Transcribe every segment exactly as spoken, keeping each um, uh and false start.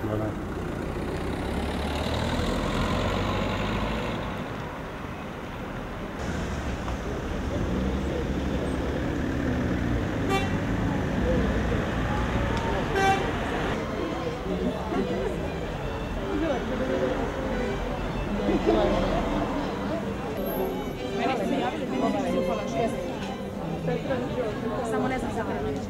Samo ne znam zavrano više.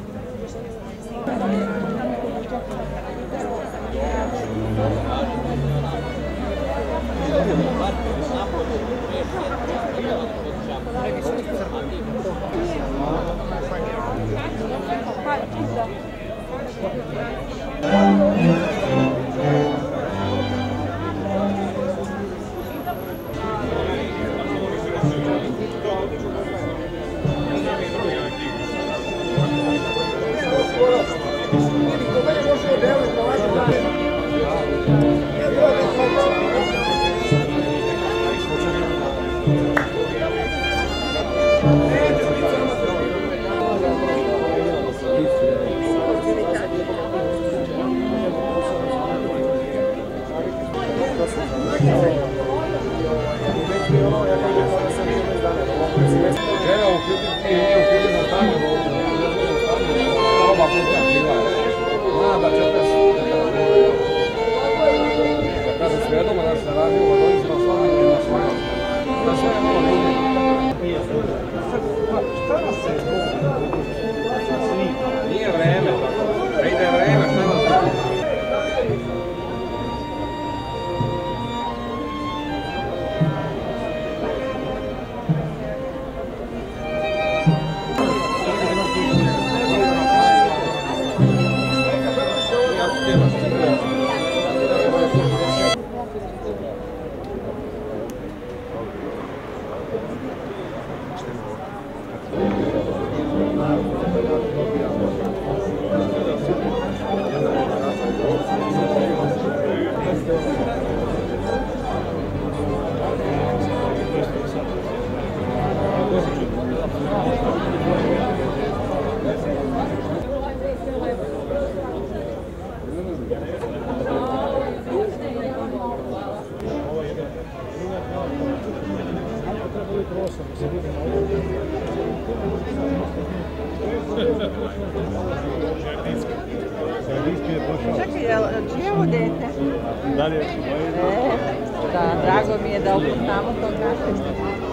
Žena u kritici nije u kritičnom stanju, oba puta kriva je. Nada četrdeset. Da kažem svijedoma da se radi u vodovicima slavljaju na svoje. Na svoje malo ljudi. Šta nas se nije vreme tako. Da ide vreme, šta nas se Čekaj, čije je ovo dete? Da li je moje? Da, drago mi je da upoznamo to naše.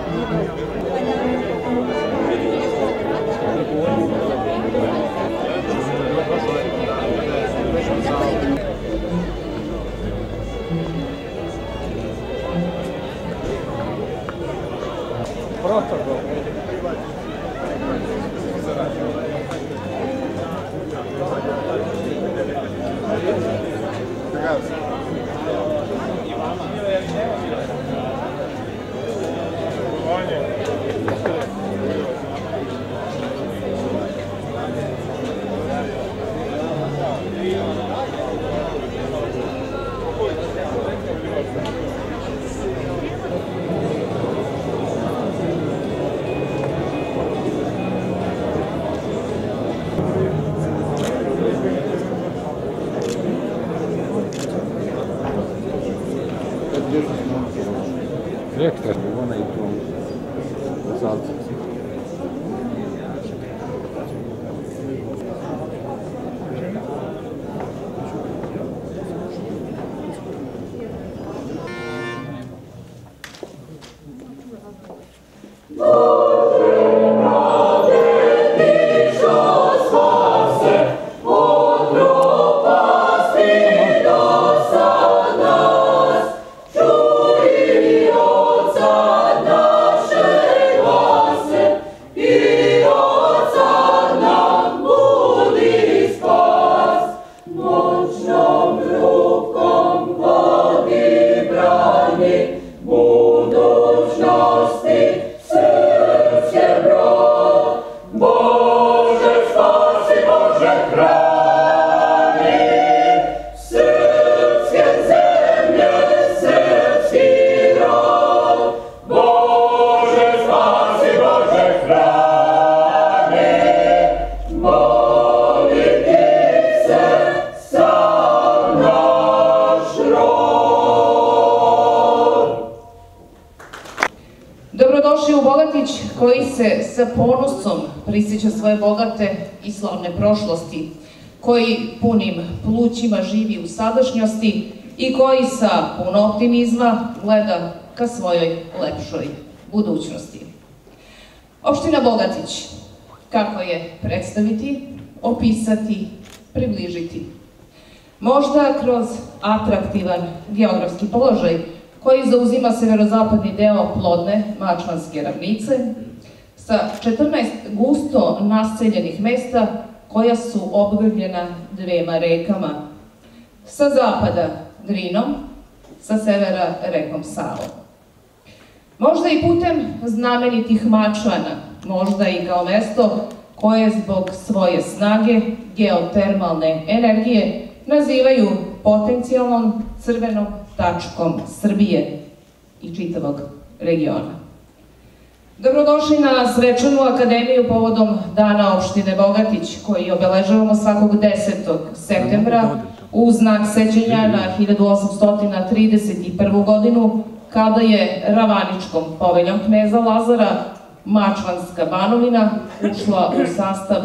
protokol. Rektor, ona i tu salca. Čuj od sad našeg glasa. Bogatić, koji se sa ponosom prisjeća svoje bogate i slavne prošlosti, koji punim plućima živi u sadašnjosti i koji sa puno optimizma gleda ka svojoj lepšoj budućnosti. Opština Bogatić, kako je predstaviti, opisati, približiti? Možda kroz atraktivan geografski položaj koji zauzima severozapadni deo plodne Mačvanske ravnice sa četrnaest gusto naseljenih mesta koja su obgrljena dvema rekama. Sa zapada Drinom, sa severa rekom Savom. Možda i putem znamenitih Mačvana, možda i kao mesto koje zbog svoje snage geotermalne energije nazivaju potencijalnom crvenom tačkom Srbije i čitavog regiona. Dobrodošli na svečanu akademiju povodom Dana opštine Bogatić, koji obeležavamo svakog desetog septembra u znak sećanja na hiljadu osamsto trideset prvu godinu, kada je Ravaničkom poveljom kneza Lazara Mačvanska banovina ušla u sastav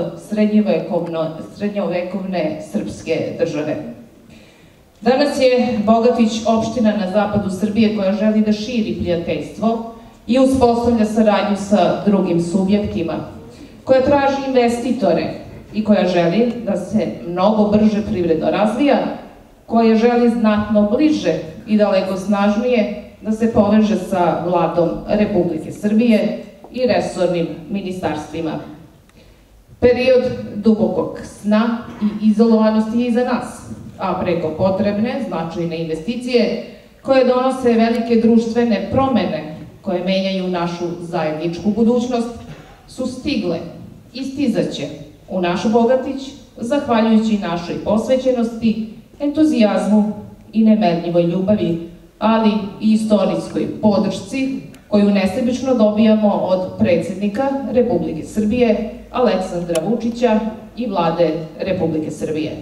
srednjovekovne srpske države. Danas je Bogatić opština na zapadu Srbije koja želi da širi prijateljstvo i uspostavlja saradnju sa drugim subjektima, koja traži investitore i koja želi da se mnogo brže privredno razvija, koja želi znatno bliže i daleko snažnije da se poveže sa Vladom Republike Srbije i resornim ministarstvima. Period dubokog sna i izolovanosti je iza nas, a preko potrebne, značajne investicije koje donose velike društvene promene koje menjaju našu zajedničku budućnost su stigle i stizaće u naš Bogatić zahvaljujući našoj posvećenosti, entuzijazmu i nemerljivoj ljubavi, ali i istorijskoj podršci koju nesebično dobijamo od predsjednika Republike Srbije Aleksandra Vučića i Vlade Republike Srbije.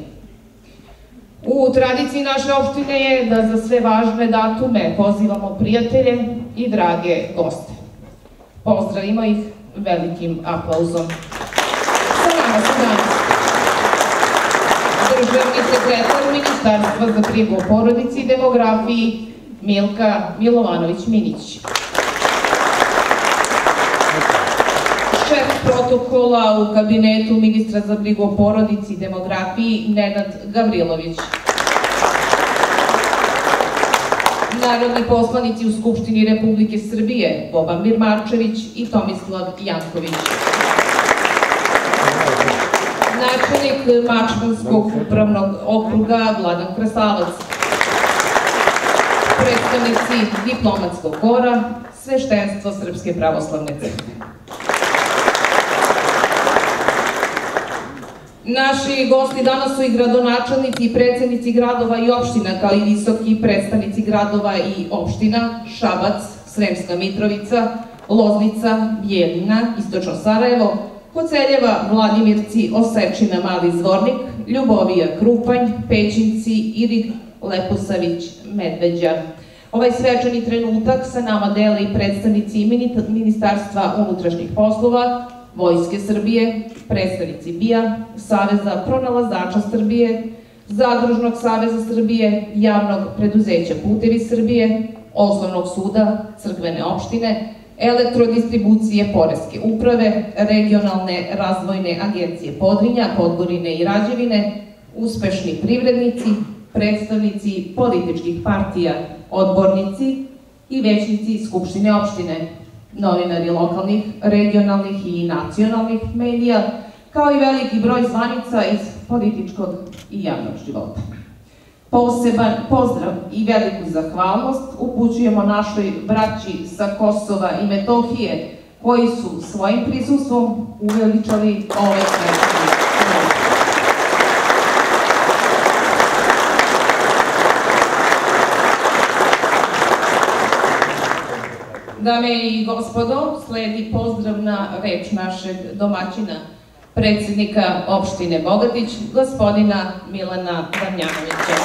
U tradiciji naše opštine je da za sve važne datume pozivamo prijatelje i drage goste. Pozdravimo ih velikim aplauzom. Sa nama su danas državni sekretar Ministarstva za brigu o porodici i demografiji Milka Milovanović-Minić. Šef protokola u kabinetu ministra za brigu o porodici i demografiji Nenad Gavrilović. Narodni poslanici u Skupštini Republike Srbije Boban Birmančević i Tomislav Janković. Načelnik Mačvanskog upravnog okruga Vladan Krasavac. Predstavnici diplomatskog kora, sveštenstvo Srpske pravoslavne crkve. Naši gosti danas su i gradonačelnici i predsednici gradova i opština, kao i visoki predstavnici gradova i opština Šabac, Sremska Mitrovica, Loznica, Bijeljina, Istočno Sarajevo, Koceljeva, Vladimirci, Osečina, Mali Zvornik, Ljubovija, Krupanj, Pećinci, Irig, Leposavić, Medveđa. Ovaj svečani trenutak sa nama dele i predstavnici Ministarstva unutrašnjih poslova, Vojske Srbije, predstavnici B I A, Saveza pronalazača Srbije, Zadružnog saveza Srbije, Javnog preduzeća Putevi Srbije, Osnovnog suda, crkvene opštine, Elektrodistribucije poreske uprave, Regionalne razvojne agencije Podrinja, Podgorine i Rađevine, uspešni privrednici, predstavnici političkih partija, odbornici i većnici Skupštine opštine, novinari lokalnih, regionalnih i nacionalnih medija, kao i veliki broj zvanica iz političkog i javnog života. Poseban pozdrav i veliku zahvalnost upućujemo našoj braći sa Kosova i Metohije, koji su svojim prisustvom uveličali ove svečani trenutak. Dame i gospodo, sledi pozdravna reč našeg domaćina, predsjednika opštine Bogatić, gospodina Milana Damjanovića.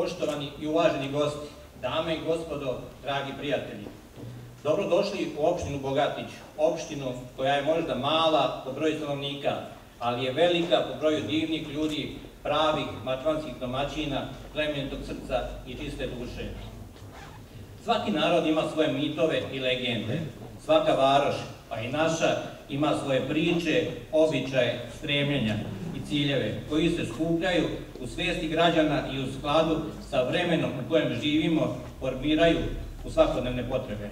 poštovani i uvaženi gosti, dame i gospodo, dragi prijatelji. Dobrodošli u opštinu Bogatić, opštinu koja je možda mala po broju stanovnika, ali je velika po broju divnih ljudi, pravih mačvanskih domaćina, plemenitog srca i čiste duše. Svaki narod ima svoje mitove i legende. Svaka varoš, pa i naša, ima svoje priče, običaje, stremljenja i ciljeve koji se skupljaju u svijesti građana i u skladu sa vremenom u kojem živimo formiraju u svakodnevne potrebe.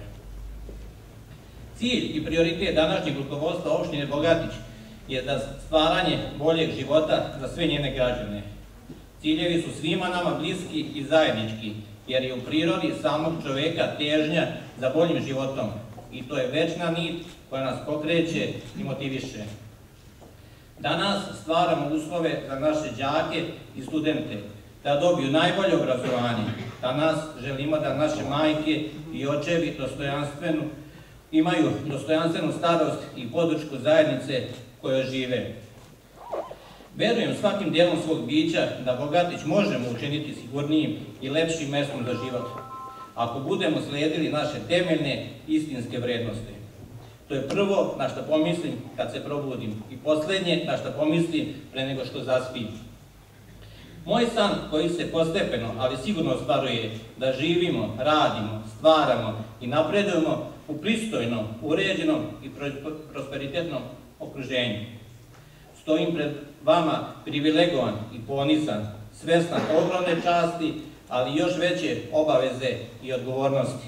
Cilj i prioritet današnjeg rukovodstva opštine Bogatić je da stvaranje boljeg života za sve njene građane. Ciljevi su svima nama bliski i zajednički, jer je u prirodi samog čoveka težnja za boljim životom i to je večna nit koja nas pokreće i motiviše. Danas stvaramo uslove za naše đake i studente da dobiju najbolje obrazovanje. Danas želimo da naše majke i očevi dostojanstvenu imaju dostojanstvenu starost i podršku zajednice koje žive. Verujem svakim dijelom svog bića da Bogatić možemo učiniti sigurnijim i lepšim mestom za život, ako budemo slijedili naše temeljne istinske vrednosti. To je prvo na što pomislim kad se probudim i posljednje na što pomislim pre nego što zaspim. Moj san koji se postepeno, ali sigurno ostvaruje da živimo, radimo, stvaramo i napredujemo u pristojnom, uređenom i prosperitetnom okruženju. Stojim pred vama privilegovan i ponisan, svestan ogromne časti, ali još veće obaveze i odgovornosti.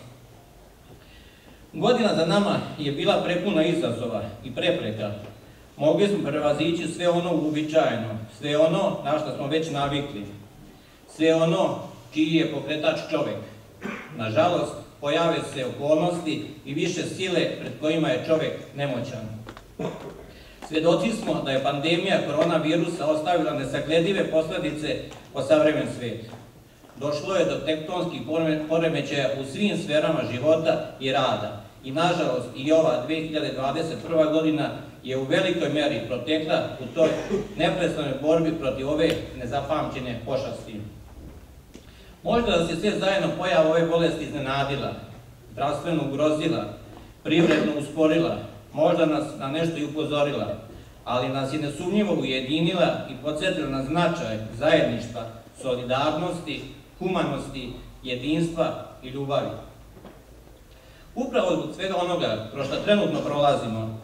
Godina za nama je bila prepuna izazova i prepreka. Mogli smo prevazići sve ono uobičajeno, sve ono na što smo već navikli, sve ono čiji je pokretač čovek. Nažalost, pojave se okolnosti i više sile pred kojima je čovek nemoćan. Svjedoci smo da je pandemija koronavirusa ostavila nesagledive posljedice po savremen svijet. Došlo je do tektonskih poremećaja u svim sferama života i rada i nažalost i ova dve hiljade dvadeset prva godina je u velikoj meri protekla u toj neprestanoj borbi protiv ove nezapamćene pošasti. Možda da se sve zajedno pojava ove bolesti iznenadila, zdravstveno ugrozila, privredno usporila, možda nas na nešto i upozorila, ali nas je nesumnjivo ujedinila i podsjetila na značaj zajedništva, solidarnosti, humanosti, jedinstva i ljubavi. Upravo zbog svega onoga kroz što trenutno prolazimo,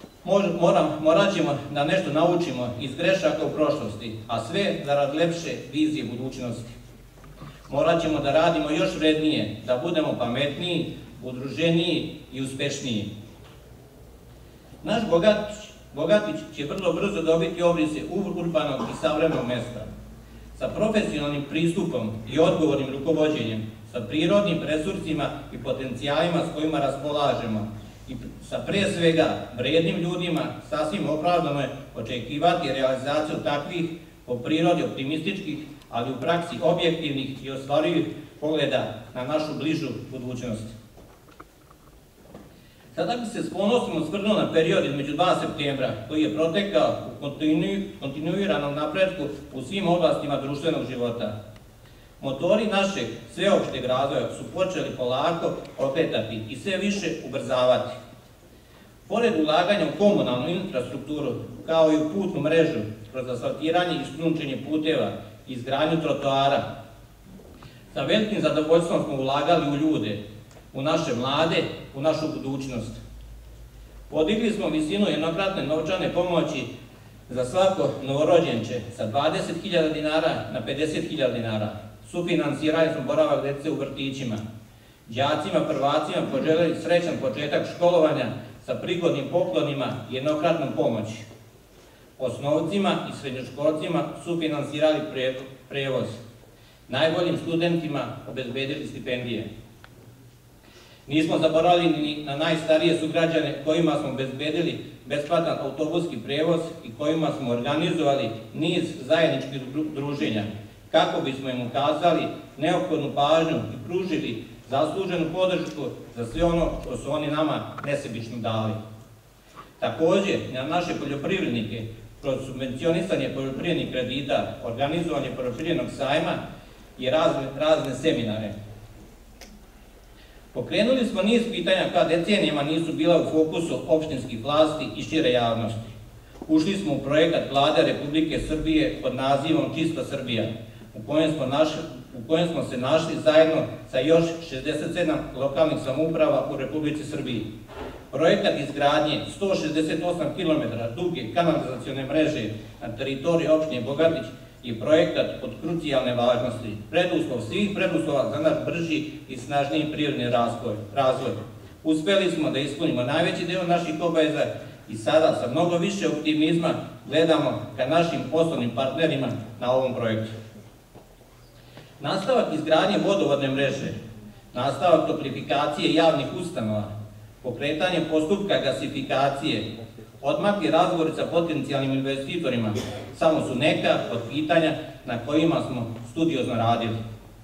morat ćemo da nešto naučimo iz grešaka u prošlosti, a sve zarad lepše vizije budućnosti. Morat ćemo da radimo još vrednije, da budemo pametniji, udruženiji i uspešniji. Naš Bogatić, Bogatić će vrlo brzo dobiti obrise urbanog i savremenog mesta. Sa profesionalnim pristupom i odgovornim rukovođenjem, sa prirodnim resursima i potencijalima s kojima raspolažemo i sa pre svega vrednim ljudima, sasvim opravdano je očekivati realizaciju takvih po prirodi optimističkih, ali u praksi objektivnih i ostvarivih pogleda na našu bližu budućnost. Sada bi se s ponosom osvrnuo na period između dva septembra, koji je protekao u kontinuiranom napretku u svim oblastima društvenog života. Motori našeg sveopšteg razvoja su počeli polako okretati i sve više ubrzavati. Pored ulaganja u komunalnu infrastrukturu, kao i u putnu mrežu, kroz asfaltiranje i šljunčenje puteva i izgradnju trotoara, sa velikim zadovoljstvom smo ulagali u ljude, u naše mlade, u našu budućnost. Podigli smo visinu jednokratne novčane pomoći za svako novorođenče sa dvadeset hiljada dinara na pedeset hiljada dinara. Sufinansirali smo boravak dece u vrtićima. Đacima, prvacima poželjeli srećan početak školovanja sa prigodnim poklonima i jednokratnom pomoći. Osnovcima i srednjoškolcima sufinansirali prevoz. Najboljim studentima obezbedili stipendije. Nismo zaboravili ni na najstarije sugrađane kojima smo obezbedili besplatan autobuski prevoz i kojima smo organizovali niz zajedničkih druženja, kako bismo im ukazali neophodnu pažnju i pružili zasluženu podršku za sve ono što su oni nama nesebično dali. Također, na naše poljoprivrednike, kroz subvencionisanje poljoprivrednih kredita, organizovanje poljoprivrednog sajma i razne, razne seminare. Pokrenuli smo niz pitanja koja decenijama nisu bila u fokusu opštinskih vlasti i šire javnosti. Ušli smo u projekat Vlade Republike Srbije pod nazivom Čista Srbija, u kojem smo, našli, u kojem smo se našli zajedno sa još šezdeset sedam lokalnih samouprava u Republici Srbiji. Projekat izgradnje sto šezdeset osam kilometara duge kanalizacione mreže na teritoriji opštine Bogatić je projekat od krucijalne važnosti, preduslov svih preduslova za naš brži i snažniji prirodni razvoj. Uspeli smo da ispunimo najveći deo naših obaveza i sada sa mnogo više optimizma gledamo ka našim poslovnim partnerima na ovom projektu. Nastavak izgradnje vodovodne mreže, nastavak toplifikacije javnih ustanova, pokretanje postupka gasifikacije, odmakli razgovori sa potencijalnim investitorima samo su neka od pitanja na kojima smo studiozno radili.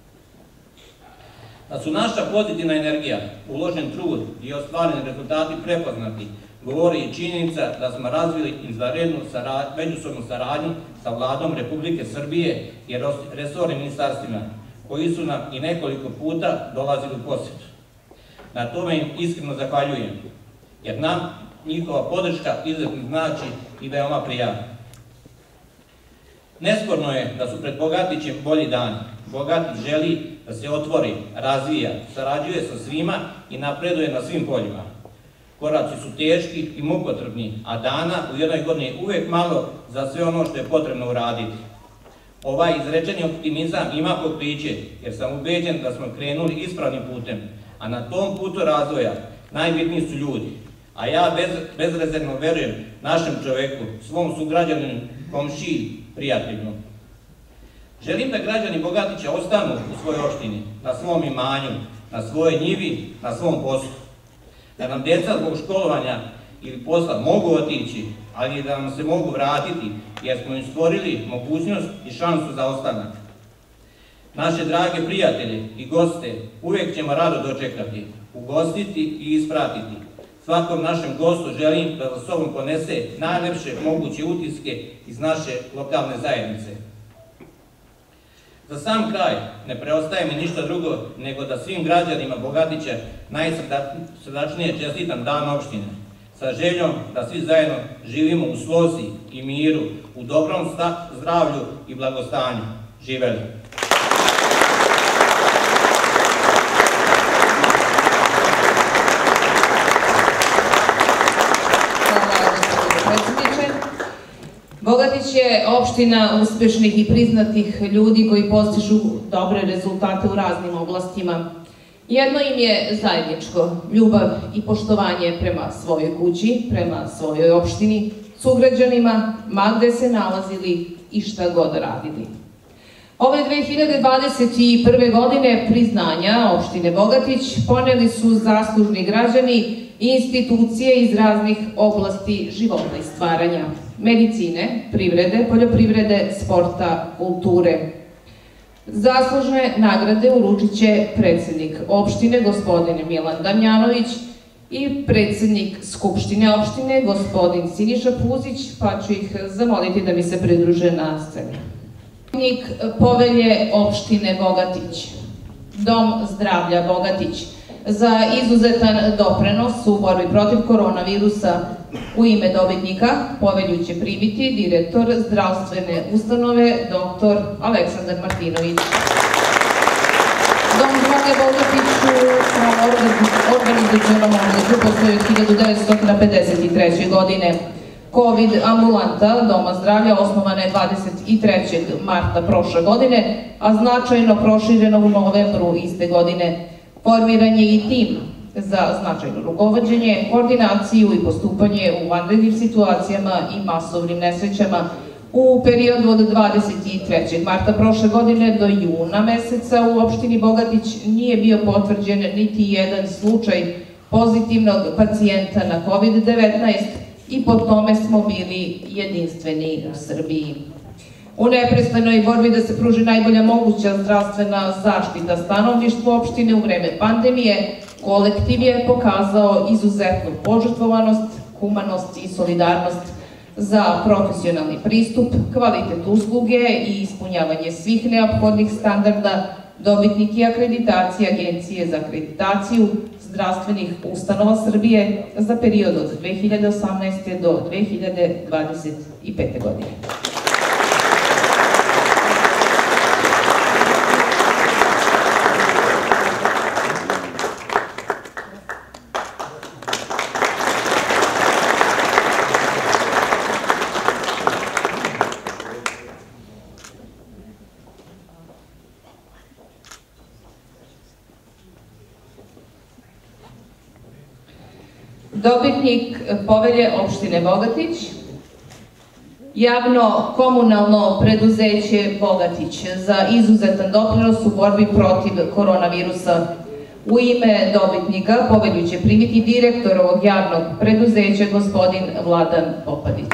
Da su naša pozitivna energija, uložen trud i ostvareni rezultati prepoznati, govori i činjenica da smo razvili izvanrednu međusobnu saradnju sa Vladom Republike Srbije i resornim ministarstvima, koji su nam i nekoliko puta dolazili u posjetu. Na tome im iskreno zahvaljujem, jer nam njihova podrška izuzetno znači i veoma prijatna. Nesporno je da su pred Bogatićem bolji dani. Bogatić želi da se otvori, razvija, sarađuje sa svima i napreduje na svim poljima. Koraci su teški i mukotrpni, a dana u jednoj godini je uvek malo za sve ono što je potrebno uraditi. Ovaj izrečeni optimizam ima pokriće, jer sam ubeđen da smo krenuli ispravnim putem, a na tom putu razvoja najbitniji su ljudi. A ja bez, bezrezervno verujem našem čoveku, svom sugrađaninu, komšiji, prijatelju. Želim da građani Bogatića ostanu u svojoj opštini, na svom imanju, na svojoj njivi, na svom poslu. Da nam djeca zbog školovanja ili posla mogu otići, ali i da nam se mogu vratiti, jer smo im stvorili mogućnost i šansu za ostanak. Naše drage prijatelje i goste uvijek ćemo rado dočekati, ugostiti i ispratiti. Svakom našem gostu želim da za sobom ponese najlepše moguće utiske iz naše lokalne zajednice. Za sam kraj ne preostaje mi ništa drugo nego da svim građanima Bogatića najsrdačnije čestitam dan opštine, sa željom da svi zajedno živimo u slozi i miru, u dobrom zdravlju i blagostanju. Živeli! Bogatić je opština uspešnih i priznatih ljudi koji postižu dobre rezultate u raznim oblastima. Jedno im je zajedničko, ljubav i poštovanje prema svojoj kući, prema svojoj opštini, sugrađanima, ma gde se nalazili i šta god radili. Ove dve hiljade dvadeset prve. godine priznanja opštine Bogatić poneli su zaslužni građani i institucije iz raznih oblasti života i stvaranja, medicine, privrede, poljoprivrede, sporta, kulture. Zaslužne nagrade uručit će predsednik opštine, gospodin Milan Damjanović, i predsednik Skupštine opštine, gospodin Siniša Puzić, pa ću ih zamoliti da mi se pridruže na sceni. Predsednik povelje opštine Bogatić, Dom zdravlja Bogatić, za izuzetan doprinos u borbi protiv koronavirusa u ime dobitnika povelju će primiti direktor zdravstvene ustanove doktor Aleksandar Martinović. Dom zdravlja Bogatić u organizacionom obliku postoji od hiljadu devetsto pedeset treće. godine. Kovid ambulanta Doma zdravlja osnovana je dvadeset trećeg marta prošle godine, a značajno proširena u novembru iste godine. Formiran je i tim za značajno rukovođenje, koordinaciju i postupanje u vanrednim situacijama i masovnim nesrećama. U periodu od dvadeset trećeg marta prošle godine do juna meseca u opštini Bogatić nije bio potvrđen niti jedan slučaj pozitivnog pacijenta na kovid devetnaest i po tome smo bili jedinstveni u Srbiji. U neprestanoj borbi da se pruži najbolja moguća zdravstvena zaštita stanovništvu opštine u vreme pandemije, kolektiv je pokazao izuzetnu požrtvovanost, humanost i solidarnost. za profesionalni pristup, kvalitet usluge i ispunjavanje svih neophodnih standarda, dobitnik je akreditacije Agencije za akreditaciju zdravstvenih ustanova Srbije za period od dve hiljade osamnaeste. do dve hiljade dvadeset pete. godine. Dobitnik povelje opštine Bogatić, javno komunalno preduzeće Bogatić za izuzetan doprinos u borbi protiv koronavirusa. U ime dobitnika povelju će primiti direktor ovog javnog preduzeća, gospodin Vladan Popadić.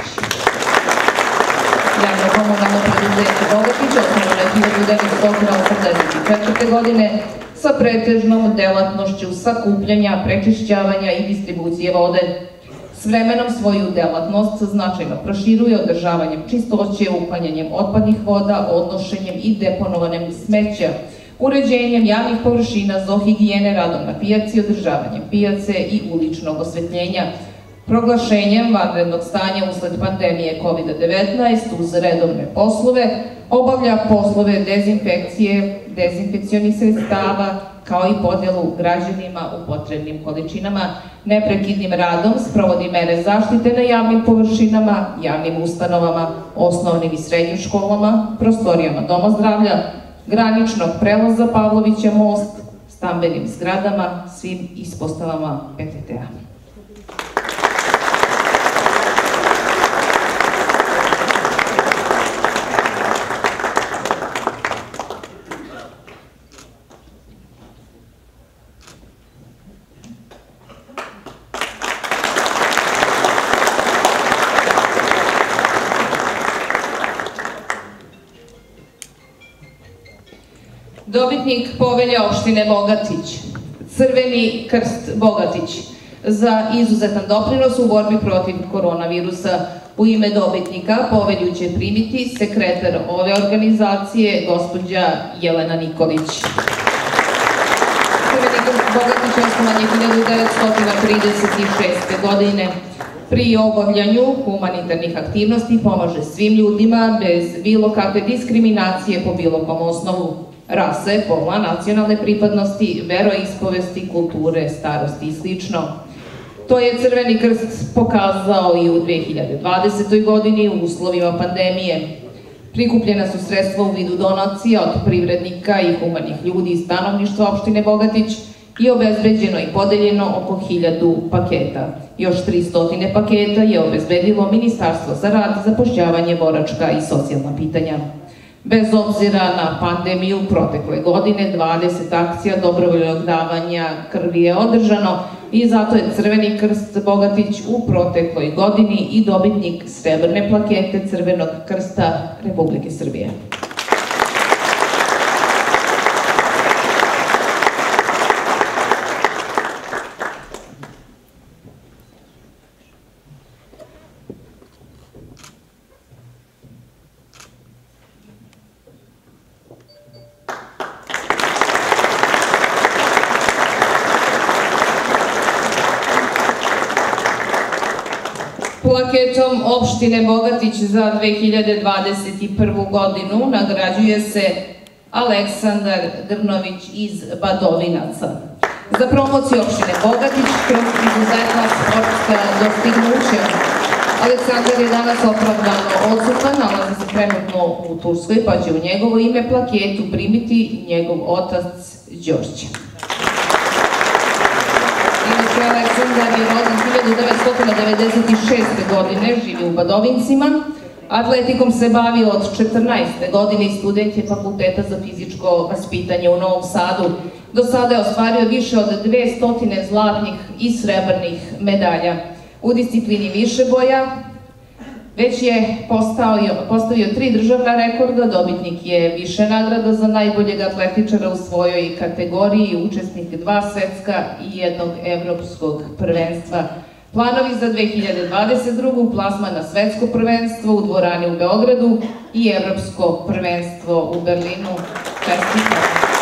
Javno komunalno preduzeće Bogatić osnovano je hiljadu devetsto osamdeset četvrte. godine sa pretežnom delatnošću sakupljanja, prečišćavanja i distribucije vode. S vremenom svoju delatnost značajno proširuje održavanjem čistoće, uklanjanjem otpadnih voda, odnošenjem i deponovanjem smeća, uređenjem javnih površina, zoohigijene, radom na pijaci, održavanjem pijace i uličnog osvetljenja, proglašenjem vanrednog stanja usled pandemije kovid devetnaest uz redovne poslove, obavlja poslove dezinfekcije, dezinfekcionih sredstava, kao i podelu građanima u potrebnim količinama, neprekidnim radom sprovodi mere zaštite na javnim površinama, javnim ustanovama, osnovnim i srednjim školama, prostorijama doma zdravlja, graničnog prelaza Pavlovića most, stambenim zgradama, svim ispostavama P T T-a. Dobitnik povelje opštine Bogatić, Crveni krst Bogatić, za izuzetan doprinos u borbi protiv koronavirusa. U ime dobitnika povelju će primiti sekretar ove organizacije, gospođa Jelena Nikolić. Crveni krst Bogatić osnovan je hiljadu devetsto trideset šeste. godine. Pri obavljanju humanitarnih aktivnosti pomaže svim ljudima bez bilo kakve diskriminacije po bilo kom osnovu. Rase, pola, nacionalne pripadnosti, veroispovesti, kulture, starosti i slično. To je Crveni krst pokazao i u dve hiljade dvadesetoj. godini u uslovima pandemije. Prikupljena su sredstva u vidu donacija od privrednika i humanih ljudi iz stanovništva opštine Bogatić i obezbeđeno i podeljeno oko hiljadu paketa. Još tristo paketa je obezbedilo Ministarstvo za rad, zapošljavanje, boračka i socijalna pitanja. Bez obzira na pandemiju protekle godine, dvadeset akcija dobrovoljnog davanja krvi je održano i zato je Crveni krst Bogatić u protekloj godini i dobitnik srebrne plakete Crvenog krsta Republike Srbije. Plaketom opštine Bogatić za dve hiljade dvadeset prvu. godinu nagrađuje se Aleksandar Drnović iz Badovinaca. Za promociju opštine Bogatić kroz izuzetna sportska dostignuća. Aleksandar je danas opravdano odsutan, nalazi se trenutno u Turskoj, pa će u njegovo ime plaketu primiti njegov otac Đorđe. Inače, Aleksandar je rođen hiljadu devetsto devedeset šeste. godine, živi u Badovincima. Atletikom se bavio od četrnaeste. godine i student je Fakulteta za fizičko vaspitanje u Novom Sadu. Do sada je ostvario više od dvesta zlatnih i srebrnih medalja. U disciplini višeboja već je postavio tri državna rekorda, dobitnik je više nagrada za najboljeg atletičara u svojoj kategoriji, učesnik dva svetska i jednog evropskog prvenstva. Planovi za dve hiljade dvadeset drugu. plasman na svetsko prvenstvo u dvorani u Beogradu i evropsko prvenstvo u Berlinu. Čestitam.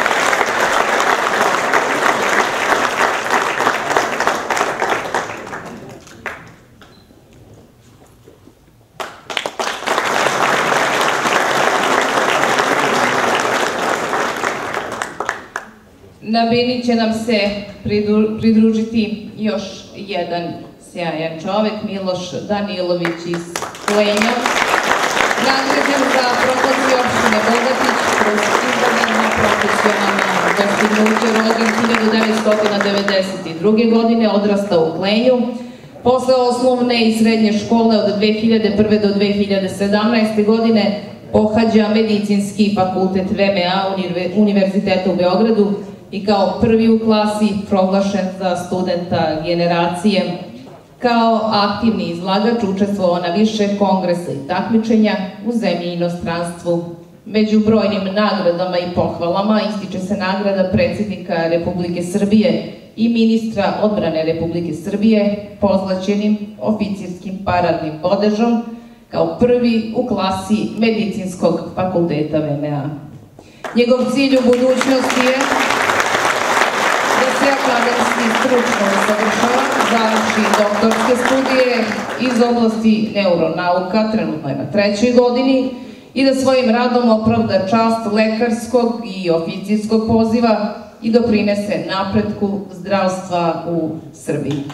Na bini će nam se pridružiti još jedan sjajan čovek, Miloš Danilović iz Klenja, nagrađen za promociju opštine Bogatić kroz izvanredna profesionalna dostignuća, rođen hiljadu devetsto devedeset druge. godine, odrastao u Klenju. Posle osnovne i srednje škole od dve hiljade prve do dve hiljade sedamnaeste. godine pohađa medicinski fakultet V M A Univerziteta u Beogradu i kao prvi u klasi proglašen za studenta generacije. Kao aktivni izlagač učestvovao na više kongresa i takmičenja u zemlji i inostranstvu. Među brojnim nagradama i pohvalama ističe se nagrada predsjednika Republike Srbije i ministra odbrane Republike Srbije pozlaćenim oficirskim paradnim bodežom kao prvi u klasi medicinskog fakulteta V M A. Njegov cilj u budućnosti je da se akademski stručno usavršava, završi doktorske studije iz oblasti neuronauka, trenutno je na trećoj godini, i da svojim radom opravda čast lekarskog i oficirskog poziva i doprinese napretku zdravstva u Srbiji.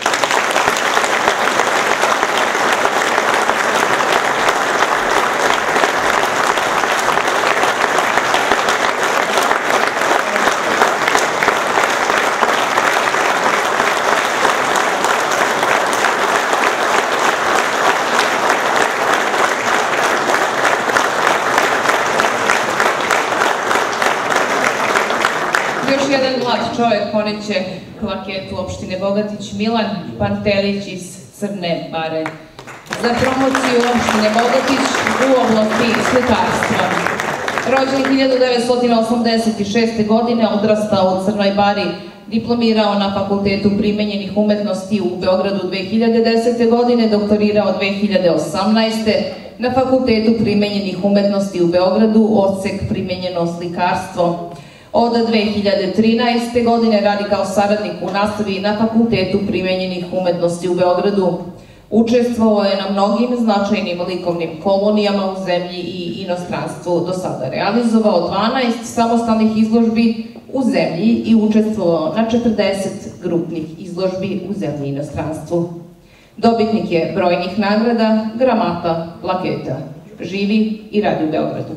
Čovjek poneće plaketu opštine Bogatić, Milan Pantelić iz Crne Bare, za promociju opštine Bogatić u oblasti slikarstva. Rođen hiljadu devetsto osamdeset šeste. godine, odrastao u Crnoj Bari, diplomirao na Fakultetu primenjenih umetnosti u Beogradu dve hiljade desete. godine, doktorirao dve hiljade osamnaeste. na Fakultetu primenjenih umetnosti u Beogradu, odsek primenjeno slikarstvo. Od dve hiljade trinaeste. godine radi kao saradnik u nastavi na Fakultetu primenjenih umetnosti u Beogradu. Učestvovao je na mnogim značajnim likovnim kolonijama u zemlji i inostranstvu. Do sada realizovao dvanaest samostalnih izložbi u zemlji i učestvovao na četrdeset grupnih izložbi u zemlji i inostranstvu. Dobitnik je brojnih nagrada, gramata, plaketa. Živi i radi u Beogradu.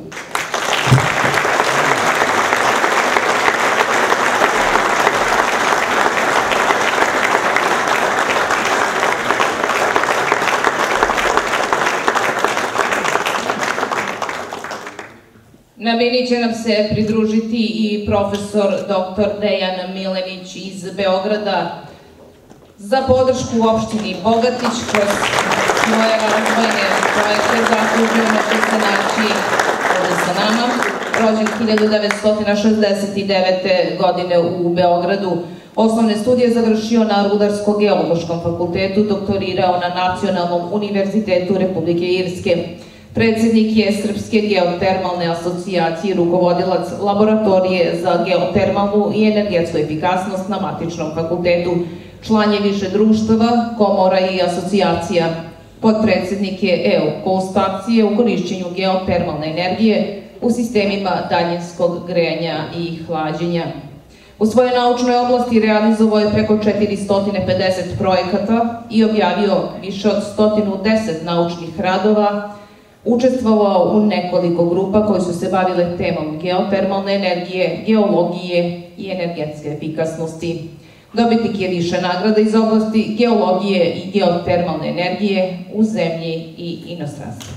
Na bini će nam se pridružiti i profesor doktor Dejan Milenić iz Beograda za podršku u opštini Bogatić kroz svoje razvojne projekte zaslužio na što se naći ovde sa nama. Rođen hiljadu devetsto šezdeset devete. godine u Beogradu. Osnovne studije završio na Rudarsko-geološkom fakultetu, doktorirao na Nacionalnom univerzitetu Republike Irske. Predsjednik je Srpske geotermalne asocijacije, rukovodilac laboratorije za geotermalnu i energetsku efikasnost na matičnom fakultetu, član je više društava, komora i asocijacija. Potpredsjednik je E O Coast akcije u korišćenju geotermalne energije u sistemima daljinskog grejanja i hlađenja. U svojoj naučnoj oblasti realizovao je preko četiristo pedeset projekata i objavio više od sto deset naučnih radova. Učestvovao u nekoliko grupa koje su se bavile temom geotermalne energije, geologije i energetske efikasnosti. Dobitnik je više nagrada iz oblasti geologije i geotermalne energije u zemlji i inostranstvu.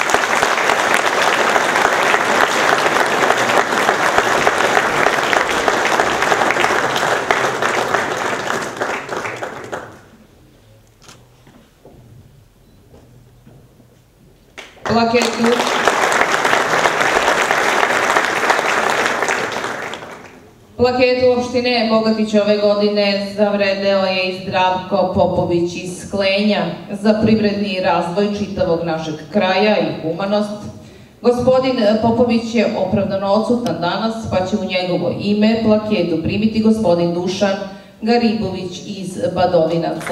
Plaketu Plaketu opštine Bogatić ove godine zavredeo je i Zdravko Popović iz Klenja za privredni razvoj čitavog našeg kraja i humanost. Gospodin Popović je opravdano odsutan danas, pa će u njegovo ime plaketu primiti gospodin Dušan Garibović iz Badovinaca.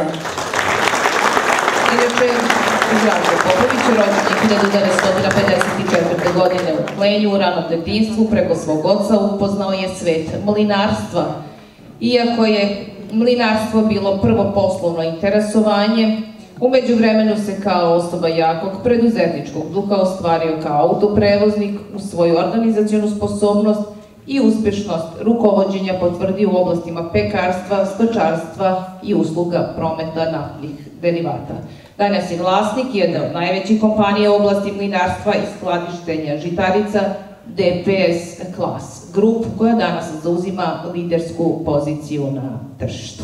Inače, Zdravko Popović rođen je hiljadu devetsto pedeset četvrte. godine u Klenju. U ranom detinjstvu preko svog oca upoznao je svet mlinarstva. Iako je mlinarstvo bilo prvo poslovno interesovanje, u međuvremenu se kao osoba jakog preduzetničkog duha ostvario kao autoprevoznik, u svoju organizacionu sposobnost i uspešnost rukovođenja potvrdio u oblastima pekarstva, stočarstva i usluga prometa naftnih derivata. Danas je vlasnik jedne od najvećih kompanija u oblasti mlinarstva i skladištenja žitarica D P S Klas Grup, koja danas zauzima lidersku poziciju na tržištu.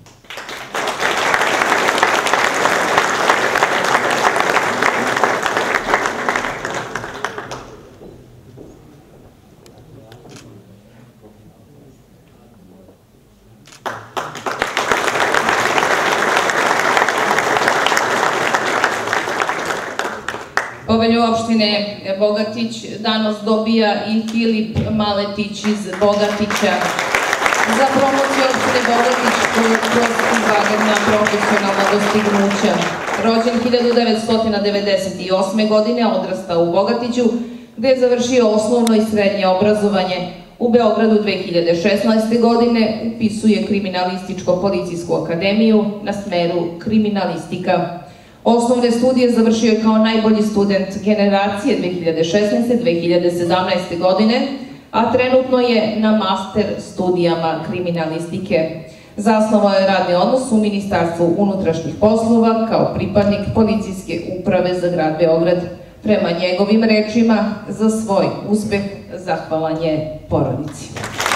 Povelju opštine Bogatić danas dobija i Filip Maletić iz Bogatića za promociju opštine Bogatić kroz izvanredna profesionalna dostignuća. Rođen hiljadu devetsto devedeset osme. godine, odrastao u Bogatiću, gde je završio osnovno i srednje obrazovanje. U Beogradu dve hiljade šesnaeste. godine upisuje Kriminalističko-policijsku akademiju na smeru kriminalistika. Osnovne studije završio je kao najbolji student generacije dve hiljade šesnaeste. dve hiljade sedamnaeste. godine, a trenutno je na master studijama kriminalistike. Zasnovao je radni odnos u Ministarstvu unutrašnjih poslova kao pripadnik policijske uprave za grad Beograd. Prema njegovim rečima, za svoj uspeh zahvalan je porodici.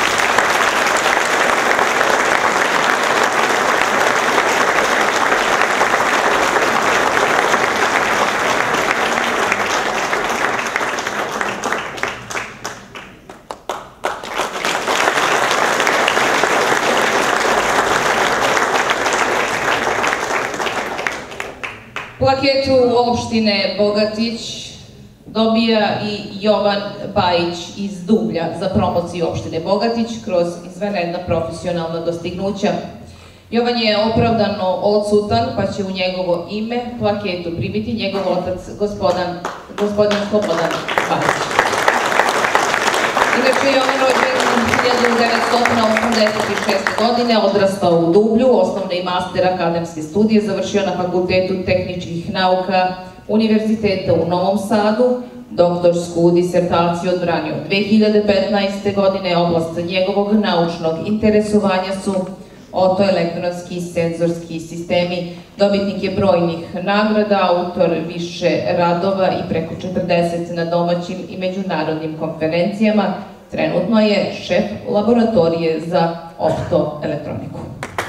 Plaketu opštine Bogatić dobija i Jovan Bajić iz Dublja za promociju opštine Bogatić kroz izvanredna profesionalna dostignuća. Jovan je opravdano odsutan, pa će u njegovo ime plaketu primiti njegov otac, gospodin Slobodan Bajić. Inače, Jovan rođen hiljadu devetsto osamdeset šeste. godine, odrastao u Dublju, osnovne i master akademske studije završio na Fakultetu tehničkih nauka Univerziteta u Novom Sadu, doktorsku disertaciju odbranio dve hiljade petnaeste. godine. Oblast njegovog naučnog interesovanja su otoelektronski i senzorski sistemi. Dobitnik je brojnih nagrada, autor više radova i preko četrdeset na domaćim i međunarodnim konferencijama. Trenutno je šef laboratorije za optoelektroniku.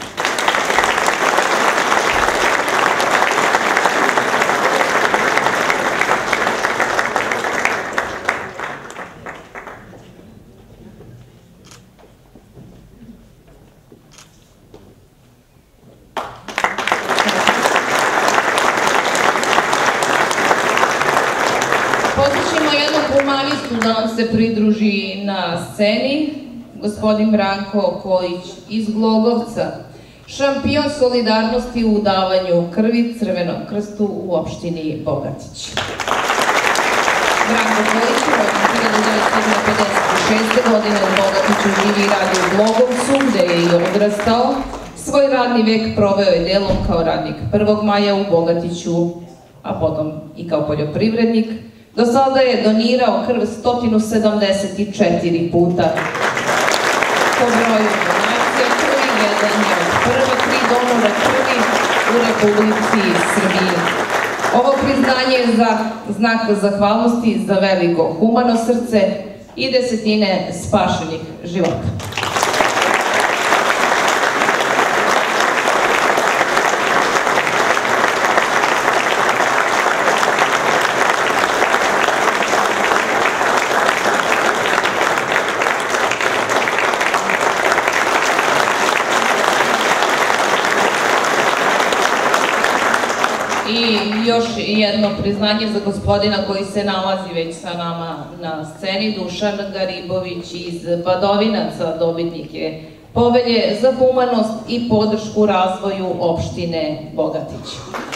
Da nam se pridruži na sceni gospodin Branko Kojić iz Glogovca, šampion solidarnosti u davanju krvi Crvenom krstu u opštini Bogatić. Branko Kojić, rođen hiljadu devetsto pedeset šeste. godine u Bogatiću, živi i radi u Glogovcu, gde je i odrastao. Svoj radni vek proveo je delom kao radnik prvog maja u Bogatiću, a potom i kao poljoprivrednik. Do sada je donirao krv sto sedamdeset četiri puta. Po broju donacija krvi jedan je od prva tri donora krvi u Republici Srbiji. Ovo priznanje je za znak zahvalnosti za veliko humano srce i desetine spašenih života. jedno priznanje za gospodina koji se nalazi već sa nama na sceni, Dušan Garibović iz Badovinaca, dobitnik je Povelje za humanost i podršku razvoju opštine Bogatić.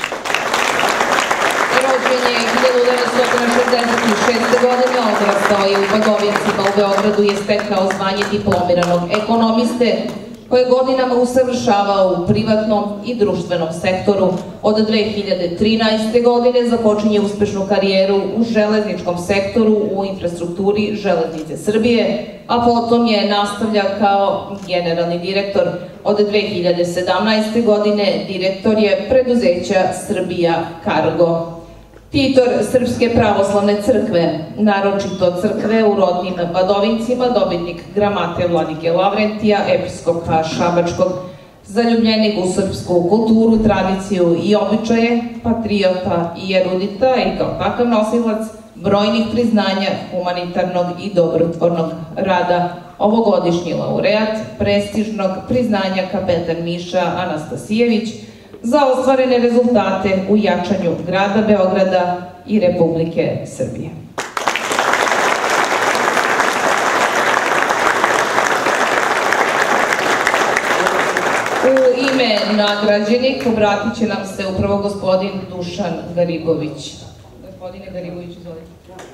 Rođen je hiljadu devetsto šezdeset šeste. godine, odrastao je u Badovincima u Beogradu i je stekao zvanje diplomiranog ekonomiste, koje godinama usavršavao u privatnom i društvenom sektoru. Od dve hiljade trinaeste. godine započinje uspešnu karijeru u železničkom sektoru u infrastrukturi Železnice Srbije, a potom je nastavlja kao generalni direktor. Od dve hiljade sedamnaeste. godine direktor je preduzeća Srbija Kargo. Titor Srpske pravoslavne crkve, naročito crkve u rodnim Badovincima, dobitnik gramate Vladike Lavrentija, episkopa Šabačkog, zaljubljenik u srpsku kulturu, tradiciju i običaje, patriota i erudita i kao takav nosilac brojnih priznanja humanitarnog i dobrotvornog rada, ovogodišnji laureat prestižnog priznanja kapetan Miša Anastasijević za ostvarene rezultate u jačanju grada Beograda i Republike Srbije. U ime nagrađenih obratit će nam se upravo gospodin Dušan Garibović. Gospodine Garibović, izvolite.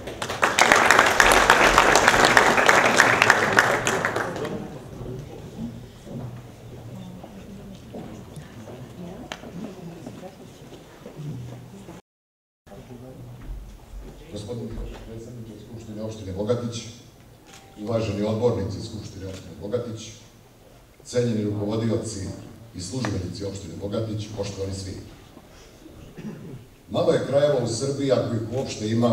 Gospodine predsjedniče Skupštine opštine Bogatić, uvaženi odbornici Skupštine opštine Bogatić, cenjeni rukovodioci i službenici opštine Bogatić, poštovani svi. Malo je krajeva u Srbiji, ako ih uopšte ima,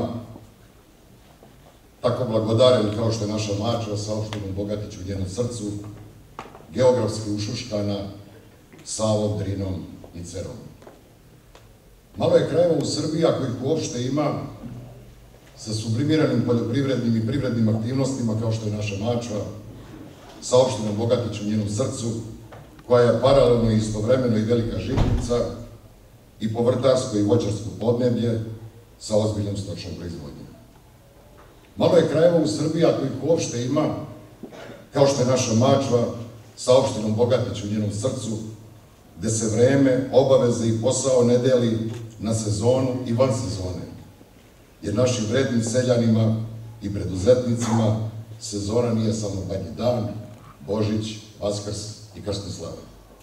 tako blagodaren kao što je naša Mačva sa opštinom Bogatić u njenom srcu, geografski ušuškana Savom, Drinom i Cerom. Malo je krajeva u Srbiji, ako ih uopšte ima, sa sublimiranim poljoprivrednim i privrednim aktivnostima kao što je naša Mačva, sa opštinom Bogatić u njenom srcu, koja je paralelno i istovremeno i velika žitnica i povrtarsko i voćarsko podneblje sa ozbiljnom stočnom proizvodnjom. Malo je krajeva u Srbiji, ako ih uopšte ima, kao što je naša Mačva, sa opštinom Bogatić u njenom srcu, gde se vreme, obaveze i posao ne deli na sezonu i van sezone, jer našim vrednim seljanima i preduzetnicima sezona nije samo Badnji dan, Božić, Vaskrs i Krsna slava.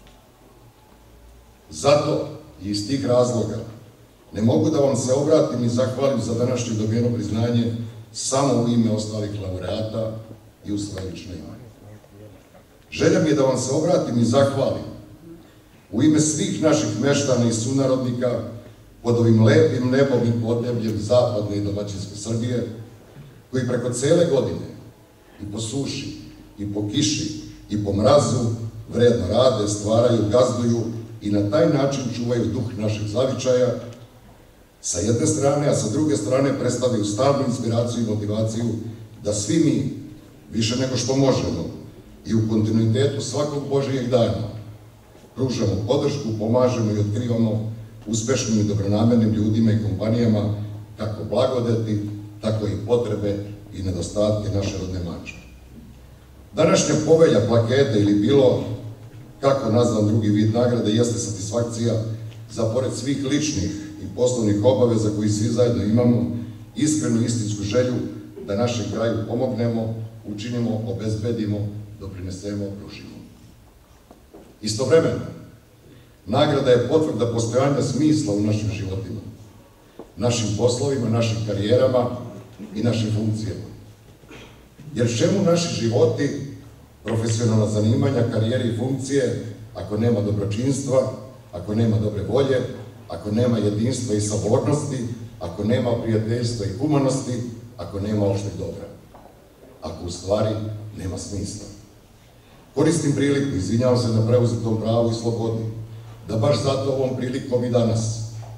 Zato i iz tih razloga ne mogu da vam se obratim i zahvalim za današnje dobijeno priznanje samo u ime ostalih laureata i u svoje lično ime. Želja mi je da vam se obratim i zahvalim u ime svih naših meštana i sunarodnika pod ovim lepim nebom i podnebljem zapadne i domaćinske Srbije, koji preko cele godine i po suši, i po kiši, i po mrazu vredno rade, stvaraju, gazduju i na taj način čuvaju duh našeg zavičaja sa jedne strane, a sa druge strane predstavljaju stalnu inspiraciju i motivaciju da svi mi, više nego što možemo, i u kontinuitetu svakog Božijeg dana pružamo podršku, pomažemo i otkrivamo uspešnim i dobronamernim ljudima i kompanijama kako blagodeti, tako i potrebe i nedostatke naše rodne Mačve. Današnja povelja, plakete ili bilo kako nazvan drugi vid nagrade jeste satisfakcija za pored svih ličnih i poslovnih obaveza koji svi zajedno imamo, iskrenu istinsku želju da našem kraju pomognemo, učinimo, obezbedimo, doprinesemo, pružimo. Istovremeno, nagrada je potvrda postojanja smisla u našim životima, našim poslovima, našim karijerama i našim funkcijama. Jer čemu naši životi, profesionalna zanimanja, karijere i funkcije, ako nema dobročinstva, ako nema dobre volje, ako nema jedinstva i sabornosti, ako nema prijateljstva i humanosti, ako nema opšteg dobra, ako u stvari nema smisla. Koristim priliku, izvinjavam se na preuzetom pravu i slobodi, da baš zato ovom prilikom i danas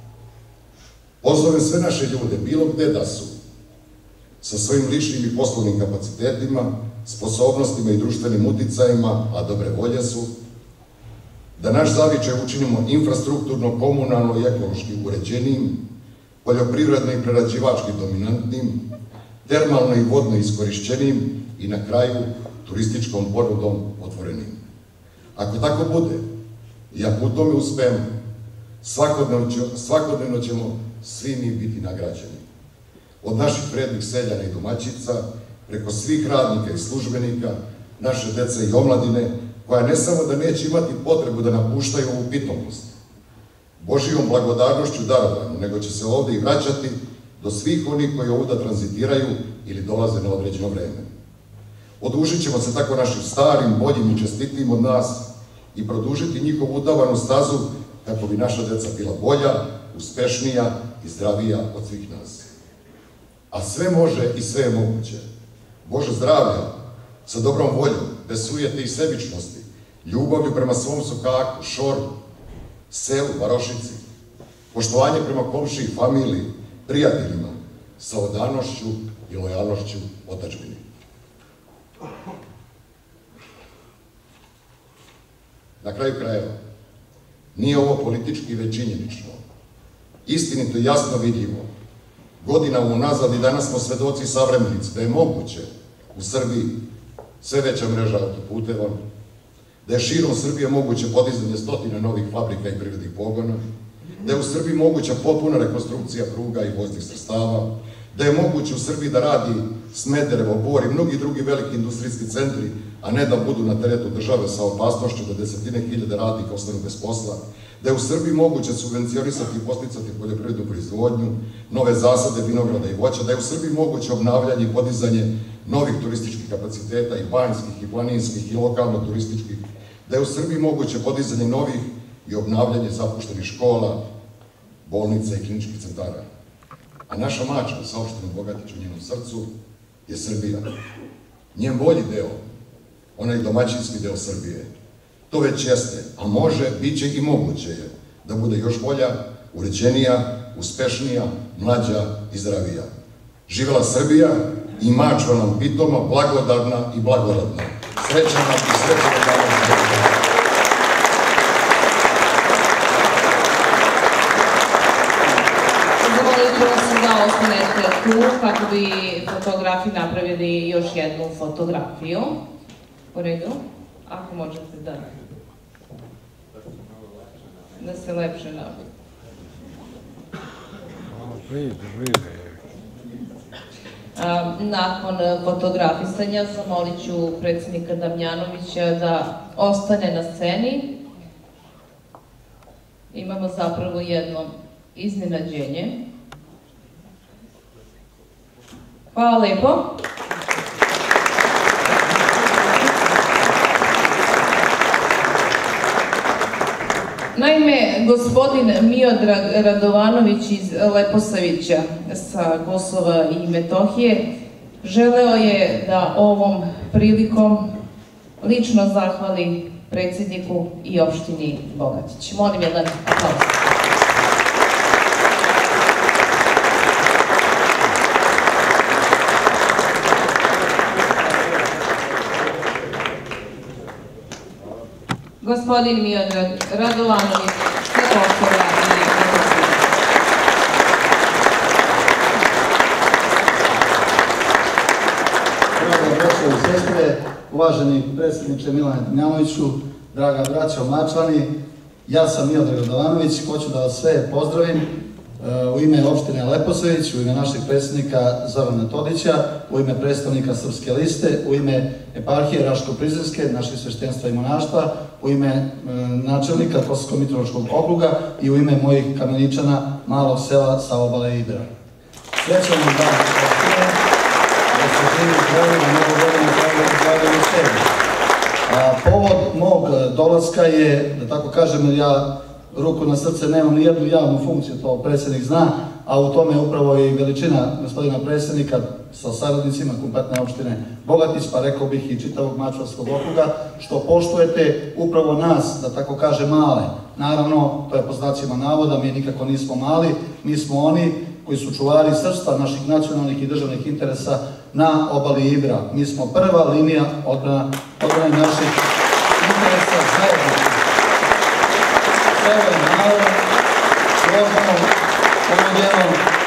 pozovem sve naše ljude, bilo gde da su, sa svojim ličnim i poslovnim kapacitetima, sposobnostima i društvenim uticajima, a dobre volje su, da naš zavičaj učinimo infrastrukturno, komunalno i ekološki uređenijim, poljoprivredno i prerađivački dominantnim, termalno i vodno iskorišćenim i na kraju turističkom ponudom otvorenim. Ako tako bude, i ako u tome uspemo, svakodnevno ćemo svi mi biti nagrađeni. Od naših vrednih seljana i domaćica, preko svih radnika i službenika, naše dece i omladine, koja ne samo da neće imati potrebu da napuštaju ovu pitomnost, Božijom blagodarnošću darovanu, nego će se ovde i vraćati do svih onih koji ovuda tranzitiraju ili dolaze na određeno vreme. Odužit ćemo se tako našim starim, boljim i čestitim od nas i produžiti njihovu udavanu stazu kako bi naša deca bila bolja, uspešnija i zdravija od svih nas. A sve može i sve je moguće. Bože zdravlja, sa dobrom voljom, bez sujete i sebičnosti, ljubavlju prema svom sokaku, šoru, selu, varošici, poštovanje prema komšiji, familiji, prijateljima, sa odanošću i lojalnošću otadžbini. Na kraju krajeva, nije ovo politički već činjenično. Istinito i jasno vidljivo, godinama unazad i danas smo svedoci savremenici da je moguće u Srbiji sve veća mreža autoputeva, da je širom Srbije moguće podizanje stotina novih fabrika i privrednih pogona, da je u Srbiji moguća potpuna rekonstrukcija pruga i voznih sredstava, da je moguće u Srbiji da radi Smederevo, Bor i mnogi drugi veliki industrijski centri, a ne da budu na teretu države sa opasnošću da desetine hiljada radnika ostanu bez posla, da je u Srbiji moguće subvencionisati i podsticati poljoprivrednu proizvodnju, nove zasade vinograda i voća, da je u Srbiji moguće obnavljanje i podizanje novih turističkih kapaciteta i banjskih i planinskih i lokalno turističkih, da je u Srbiji moguće podizanje novih i obnavljanje zapuštenih škola, bolnica i kliničkih centara. A naša Mačva, sa opštinom Bogatić u njenom srcu, je Srbija. Njen bolji deo, onaj domaćinski deo Srbije, to već jeste, a može, bit će i moguće je da bude još bolja, uređenija, uspešnija, mlađa i zdravija. Živela Srbija i Mačva nam pitoma, blagodarna i blagorodna. Srećna nam i srećna dana. Da ostanete tu kako bi fotografi napravili još jednu fotografiju. U redu? Ako možete da da se lepše napravi. Nakon fotografisanja zamolit ću predsednika Damjanovića da ostane na sceni. Imamo zapravo jedno iznenađenje. Hvala lepo. Naime, gospodin Miodrag Radovanović iz Leposavića sa Kosova i Metohije želeo je da ovom prilikom lično zahvali predsjedniku i opštini Bogatić. Molim jedan aplauz. Gospodin Miodrag Radovanović sa Kosova i Metohije. Draga braćo i sestre, uvaženi predsjedniče Milane Damjanoviću, draga braćo Mačvani, ja sam Miodrag Radovanović, hoću da vas sve pozdravim u ime opštine Leposavić, u ime našeg predsjednika Zorana Todića, u ime predstavnika Srpske liste, u ime eparhije Raško-Prizrenske, naših sveštenstva i monaštva, u ime načelnika Kosovsko-Mitrovičkog okruga i u ime mojih kameničana malog sela sa obale Ibra. Srećan vam dan opštine, da se živi zdravi na mnogo godina zdravlja u sebi. Povod mog dolaska je, da tako kažem, jer ja ruku na srce nemam ni jednu javnu funkciju, to predsjednik zna, a u tome je upravo i veličina gospodina predsjednika sa saradnicima kompletne opštine Bogatić, pa rekao bih i čitavog Mačvarskog okruga, što poštujete upravo nas, da tako kaže, male. Naravno, to je po znacima navoda, mi nikako nismo mali, mi smo oni koji su čuvari srpstva naših nacionalnih i državnih interesa na obali Ibra. Mi smo prva linija odbrane naših interesa zajedno. Sve je malo, složeno, ovom jednom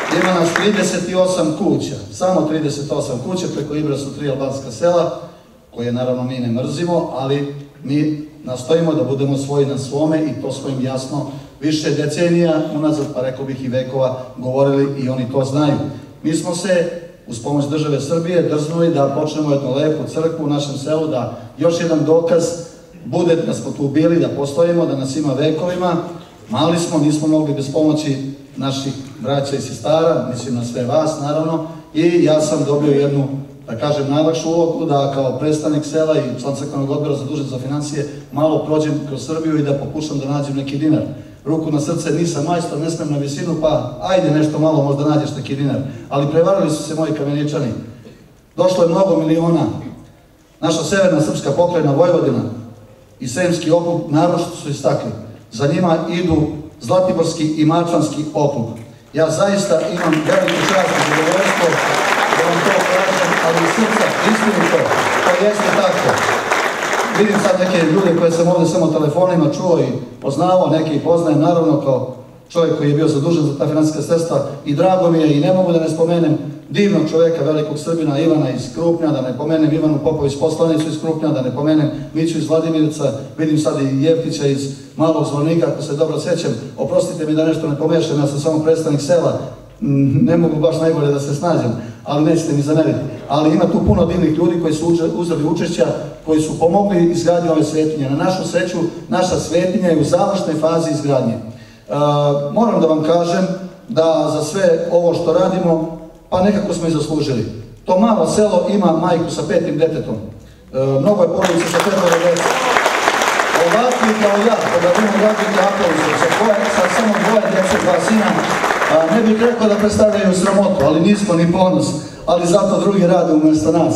ima nas trideset osam kuća, samo trideset osam kuća, preko Ibra su tri albanska sela, koje naravno mi ne mrzimo, ali mi nastojimo da budemo svoji na svome i to svojim jasno više decenija unazad, pa rekao bih i vekova, govorili i oni to znaju. Mi smo se uz pomoć države Srbije drznuli da počnemo jednu lepu crkvu u našem selu, da još jedan dokaz bude da smo tu bili, da postojimo, da nas ima vekovima. Mali smo, nismo mogli bez pomoći naših braća i sestara, mislim na sve vas naravno, i ja sam dobio jednu, da kažem, najlakšu ulogu da kao predstavnik sela i član crkvenog odbora zadužen za financije malo prođem kroz Srbiju i da pokušam da nađem neki dinar. Ruku na srce, nisam majstor, ne smem na visinu, pa ajde nešto malo, možda nađeš neki dinar. Ali prevarili su se moji Kameničani. Došlo je mnogo miliona. Naša severna srpska pokrajina Vojvodina i Sremski okrug naročito su istakli. Za njima idu Zlatiborski i Mačvanski okrug. Ja zaista imam veliku čast i zadovoljstvo da vam to kažem, ali iz srca, istinito, to jeste tako. Vidim sad neke ljude koje sam ovdje samo telefonima čuo i poznavao, neke i poznajem, naravno kao čovjek koji je bio zadužen za ta financijska sredstva, i drago mi je, i ne mogu da ne spomenem divnog čovjeka, velikog Srbina, Ivana iz Krupnja, da ne pomenem Ivanu Popović poslanicu iz Krupnja, da ne pomenem Miću iz Vladimirca, vidim sad i Jeftića iz Malog Zvornika, ako se dobro sjećam. Oprostite mi da nešto ne pomešam, ja sam samo predstavnik sela, ne mogu baš najbolje da se snađem, ali nećete mi zameriti. Ali ima tu puno divnih ljudi koji su uzeli učešća, koji su pomogli izgradnji ove svetinje. Na našu sreću, naša svetinja je u završnoj fazi izgradnje. Moram da vam kažem da za sve ovo što radimo, pa nekako smo i zaslužili. To malo selo ima majku sa petim detetom. Mnogo je porodice sa petoro dece. Ovakvi kao ja, kada imam građanke Apovice, sa samo dvoje djece, dva sina, ne bih rekao da predstavljaju sramotu, ali nismo ni ponos, ali zato drugi rade umjesto nas.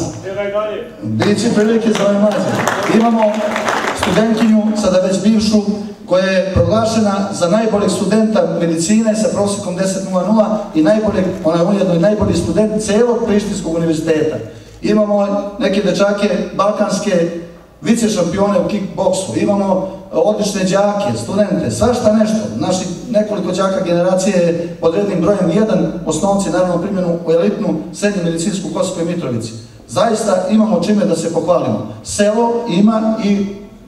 Biće prilike za ove mlađe. Imamo studentkinju, sada već bivšu, koja je proglašena za najboljeg studenta medicine sa prosjekom deset zarez nula i najboljeg, ona je ujedno i najbolji student celog Prištinskog univerziteta. Imamo neke dečake balkanske vice šampione u kickboksu, imamo odlične đake, studente, svašta nešto. Naši nekoliko đaka generacije je pod rednim brojem jedan, osnovci naravno primjenu u elitnu srednju medicinsku u Kosovskoj Mitrovici. Zaista imamo čime da se pohvalimo. Selo ima i,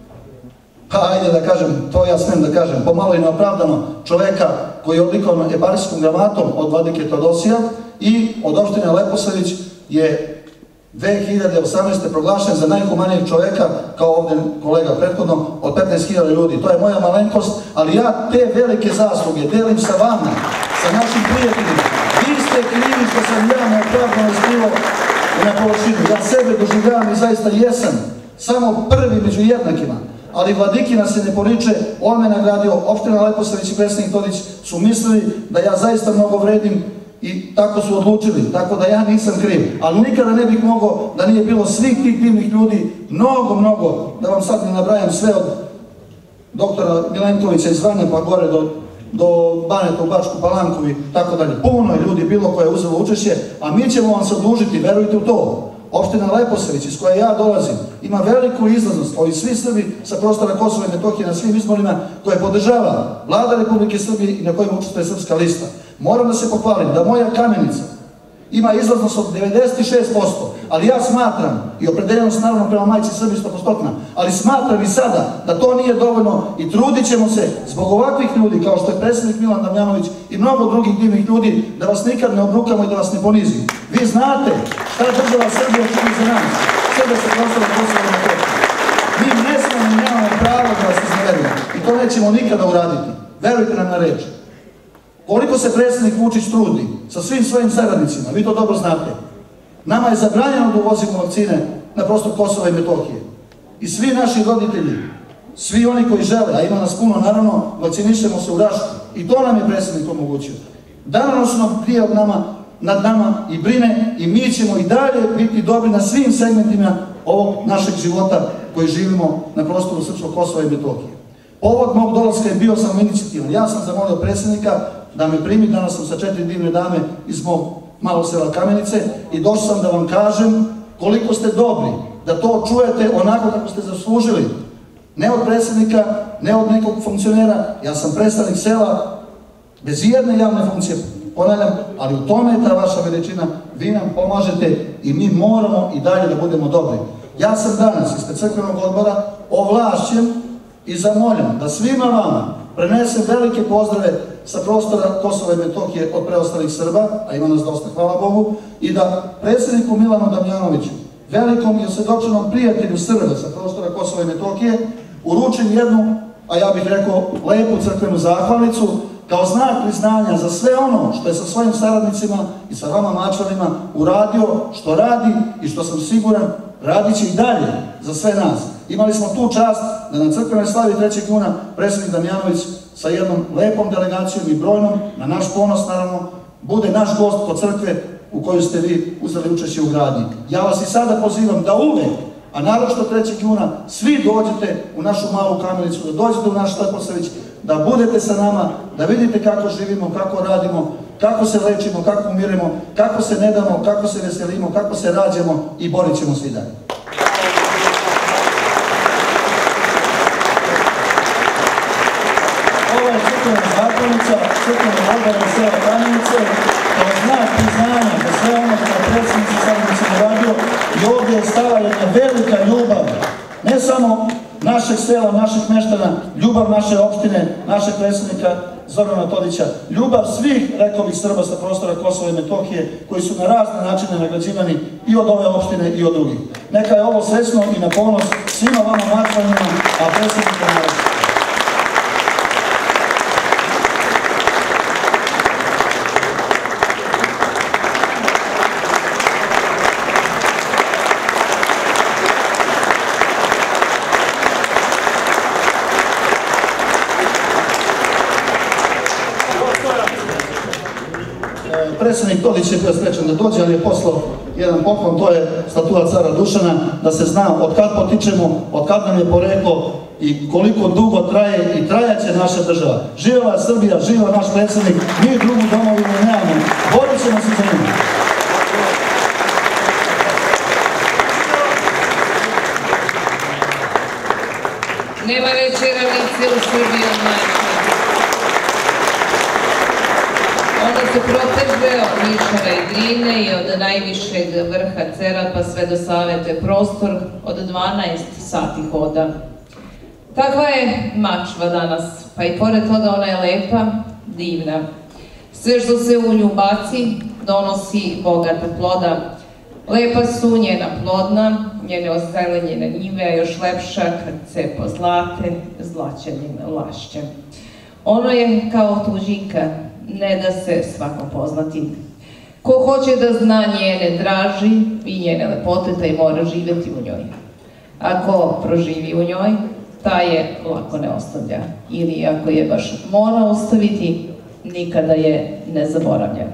pa ajde da kažem, to ja smem da kažem, pomalo i neopravdano, čoveka koji je odlikovan eparijskom gramatom od vladike Teodosija i od opštine Leposavić je dve hiljade osamnaeste. proglašen za najhumanijeg čoveka, kao ovdje kolega prethodno, od petnaest hiljada ljudi. To je moja malenkost, ali ja te velike zasluge delim sa vama, sa našim prijateljima. Vi ste krivi što sam ja neopravdano isplivao na površinu. Ja sebe doživljavam i zaista jesam samo prvi među jednakima. Ali Vladikina se ne poriče, on me nagradio, opština Leposavić i predsjednik Todić su mislili da ja zaista mnogo vredim i tako su odlučili, tako da ja nisam kriv. Ali nikada ne bih mogao da nije bilo svih tih divnih ljudi, mnogo, mnogo, da vam sad ne nabrajam sve od doktora Milenkovića iz Vanja pa gore do, do Baneta u Bačku Palanku i tako dalje. Puno je ljudi bilo koje je uzelo učešće, a mi ćemo vam se odlužiti, verujte u to. Opština Leposavić, iz koje ja dolazim, ima veliku izlaznost, kao i svi Srbi sa prostora Kosova i Metohije na svim izborima koje podržava Vlada Republike Srbije i na kojima učestvuje Srpska lista. Moram da se pohvalim da moja Kamenica ima izlaznost od devedeset šest posto, ali ja smatram, i opredeljenost naravno prema majci Srbiji sto posto, ali smatram i sada da to nije dovoljno i trudit ćemo se zbog ovakvih ljudi, kao što je predsjednik Milan Damjanović i mnogo drugih divnih ljudi, da vas nikad ne obrukamo i da vas ne ponizimo. Vi znate šta država Srbija čini za nas, sve da se prostora Kosova i Metohije. Mi ne smemo i nemamo pravo da vas izneverimo i to nećemo nikada uraditi. Verujte nam na reč. Koliko se predsjednik Vučić trudi sa svim svojim saradnicima, vi to dobro znate. Nama je zabranjeno da uvozimo vakcine na prostor Kosova i Metohije. I svi naši roditelji, svi oni koji žele, a ima nas puno, naravno, vakcinišemo se u Rašku. I to nam je predsjednik omogućio. Danonoćno brije od nama, nad nama i brine i mi ćemo i dalje biti dobri na svim segmentima ovog našeg života koji živimo na prostoru srpskog Kosova i Metohije. Povod mog dolaska je bio samo inicijativan. Ja sam zamolio predsjednika da me primi, danas sam sa četiri divne dame iz mog malog sela Kamenice i došao sam da vam kažem koliko ste dobri, da to čujete onako kako ste zaslužili. Ne od predsjednika, ne od nekog funkcionera, ja sam predstavnik sela bez jedne javne funkcije ponavljam, ali u tome je ta vaša veličina, vi nam pomažete i mi moramo i dalje da budemo dobri. Ja sam danas ispred crkvenog odbora ovlašćen i zamoljen da svima vama prenesem velike pozdrave sa prostora Kosova i Metohije od preostalih Srba, a ima nas dosta, hvala Bogu, i da predsjedniku Milanu Damjanoviću, velikom i osvjedočenom prijatelju Srba sa prostora Kosova i Metohije, uručim jednu, a ja bih rekao, lepu crkvenu zahvalnicu, kao znak priznanja za sve ono što je sa svojim saradnicima i sa vama Mačvanima uradio, što radi i što sam siguran radit će i dalje za sve nas. Imali smo tu čast da na crkvenoj slavi trećeg juna predsjednik Damjanović sa jednom lepom delegacijom i brojnom, na naš ponos naravno, bude naš gost kod crkve u kojoj ste vi uzeli učešće u gradnji. Ja vas i sada pozivam da uvek, a naročito trećeg juna, svi dođete u našu malu kamenicu, da dođete u naš Leposavić, da budete sa nama, da vidite kako živimo, kako radimo, kako se lečimo, kako umiremo, kako se ne damo, kako se veselimo, kako se rađamo i borit ćemo svi dalje. Ova je crkvena zahvalnica, crkvena odbora sela Kamenice, kao znak priznanja za sve ono što je predsjednici saradnici uradio i ovdje je stala jedna velika ljubav, ne samo našeg sela, naših meštana, ljubav naše opštine, našeg predsjednika Zorana Todića, ljubav svih, rekao bih, Srba sa prostora Kosova i Metohije, koji su na razne načine nagrađivani i od ove opštine i od drugih. Neka je ovo srećno i na ponos svima vama Mačvanima, a predsjednika naroda. Predsjednik Todić je bio srećan da dođe, ali je poslao jedan poklon, to je statua cara Dušana, da se zna od kad potičemo, od kad nam je poreklo i koliko dugo traje i trajaće naša država. Živela Srbija, živela naš predsjednik, mi drugu domovinu nemamo, borit ćemo se za njima. Nema veće ravnice u Srbiji od majke. Ona se proteže od Nišara i Drine i od najvišeg vrha Cerapa sve do Save, te prostor od dvanaest sati hoda. Takva je Mačva danas, pa i pored toga ona je lepa, divna. Sve što se u nju baci donosi bogata ploda. Lepa su njena plodna, njene ozelenjene njive, a još lepša kad se pozlate zlaćenim lašćem. Ono je kao tuđinka, ne da se svako poznati. Ko hoće da zna njene draži i njene lepote, taj mora živeti u njoj. Ako proživi u njoj, taj je lako ne ostavlja. Ili ako je baš mora ostaviti, nikada je ne zaboravlja.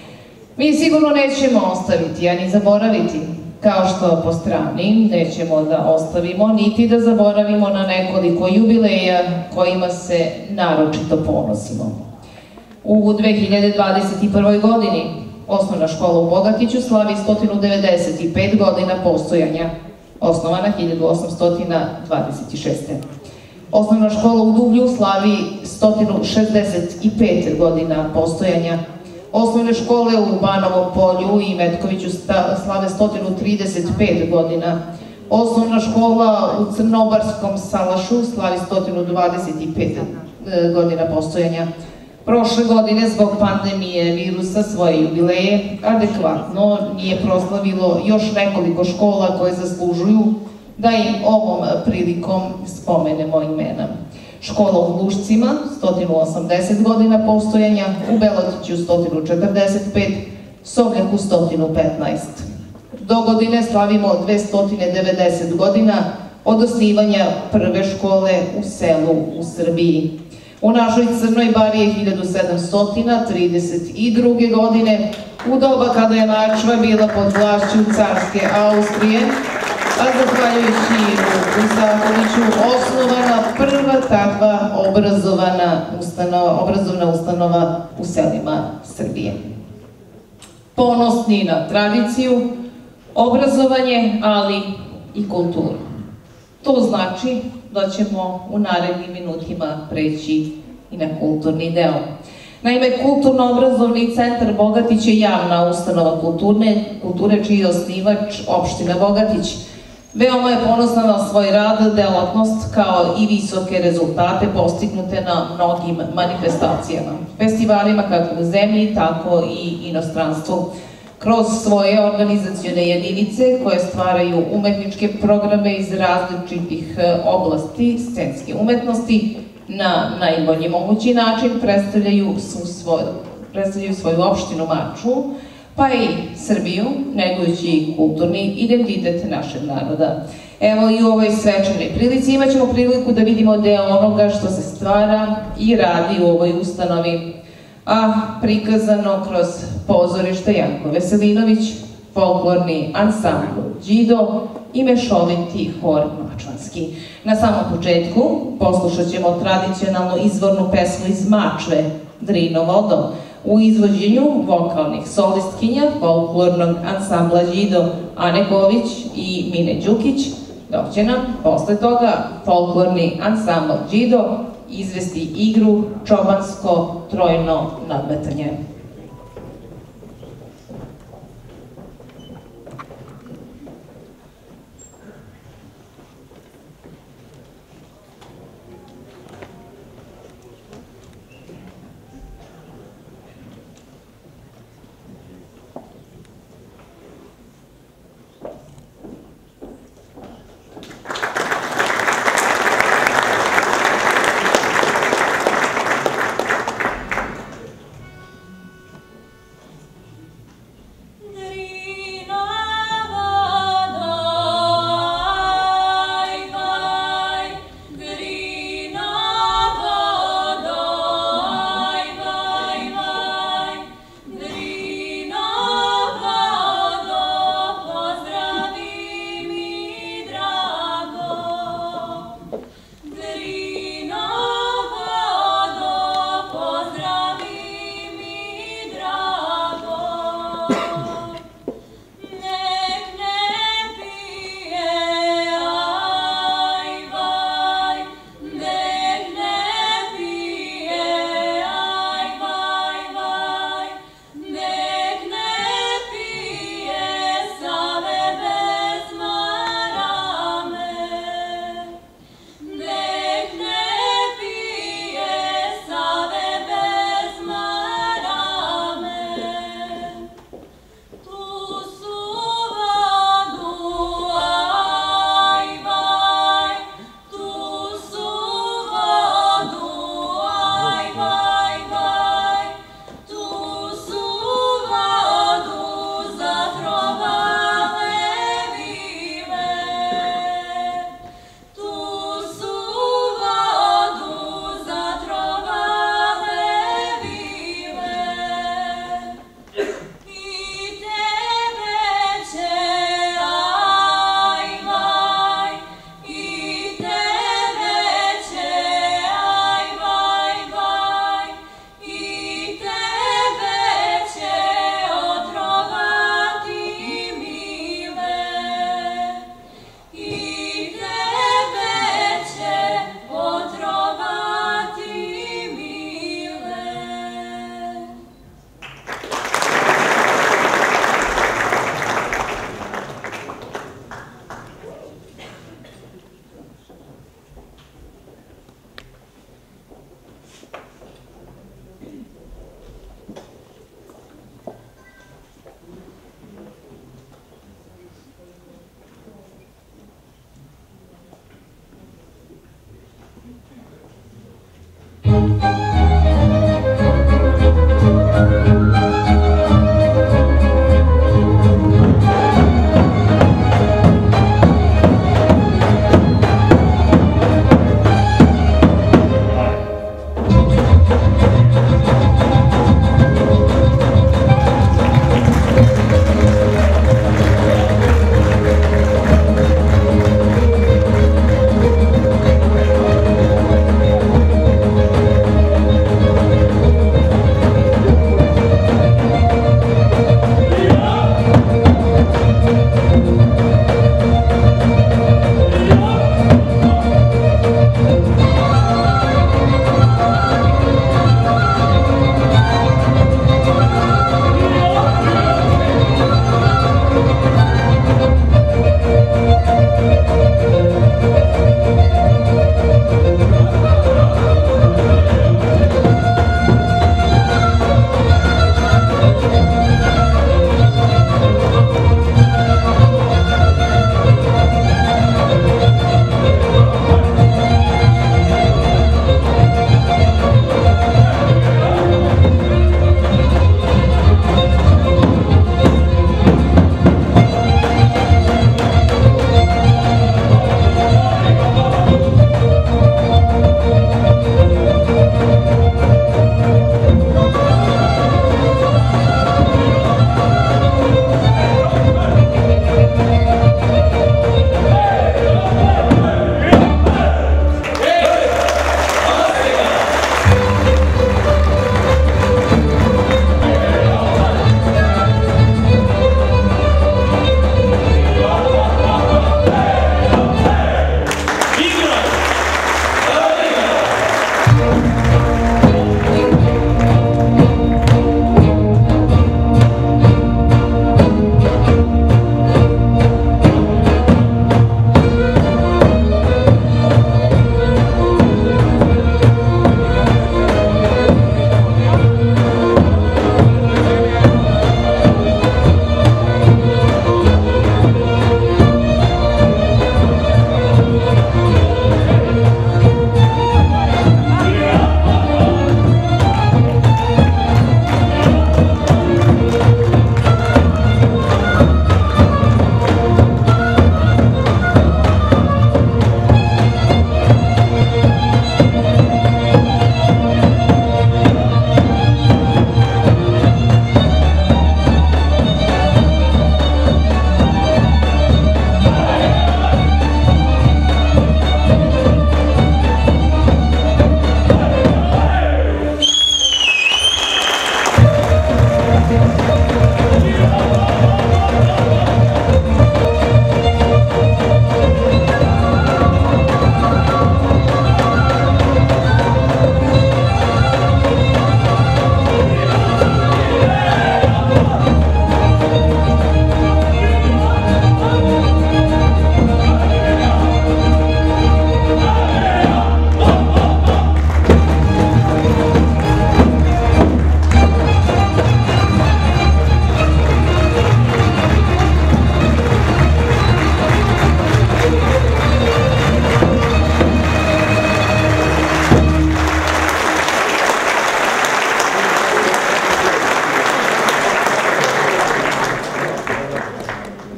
Mi sigurno nećemo ostaviti, a ni zaboraviti, kao što po strani nećemo da ostavimo, niti da zaboravimo na nekoliko jubileja kojima se naročito ponosimo. U dve hiljade dvadeset prvoj. godini osnovna škola u Bogatiću slavi sto devedeset pet godina postojanja, osnovana hiljadu osamsto dvadeset šeste. Osnovna škola u Dublju slavi sto šezdeset pet godina postojanja. Osnovne škole u Banovom Polju i Metkoviću slave sto trideset pet godina. Osnovna škola u Crnobarskom Salašu slavi sto dvadeset pet godina postojanja. Prošle godine zbog pandemije virusa svoje jubileje adekvatno nije proslavilo još nekoliko škola koje zaslužuju da im ovom prilikom spomenemo imena. Škola u Glušcima, sto osamdeset godina postojanja, u Belotiću sto četrdeset pet, Sovljaku sto petnaest. Do godine slavimo dvesta devedeset godina od osnivanja prve škole u selu u Srbiji. U našoj Crnoj Bari je hiljadu sedamsto trideset druge. godine, u doba kada je Mačva bila pod vlašću carske Austrije, a zahvaljujući u Zakoviću osnovana prva takva obrazovana ustanova, obrazovna ustanova u selima Srbije. Ponosni na tradiciju, obrazovanje, ali i kulturu. To znači da ćemo u narednim minutima preći i na kulturni deo. Naime, Kulturno-obrazovni centar Bogatić je javna ustanova kulturne, kulture čiji je osnivač opština Bogatić. Veoma je ponosna na svoj rad, delatnost kao i visoke rezultate postignute na mnogim manifestacijama, festivalima kako u zemlji, tako i inostranstvu. Kroz svoje organizacione jedinice koje stvaraju umetničke programe iz različitih oblasti scenske umetnosti, na najbolji mogući način predstavljaju, svoju, predstavljaju svoju opštinu Mačvu, pa i Srbiju, negujući kulturni identitet našeg naroda. Evo i u ovoj svečanoj prilici imat ćemo priliku da vidimo deo onoga što se stvara i radi u ovoj ustanovi, a prikazano kroz pozorište Janko Veselinović, folklorni ansambl Đido i mešoviti hor mačvanski. Na samom početku poslušat ćemo tradicionalnu izvornu pesmu iz Mačve, Drino vodo, u izvođenju vokalnih solistkinja folklornog ansambla Đido Ane Ković i Mine Đukić, dok će nam posle toga folklorni ansambl Đido izvesti igru Čobansko trojno nadmetanje.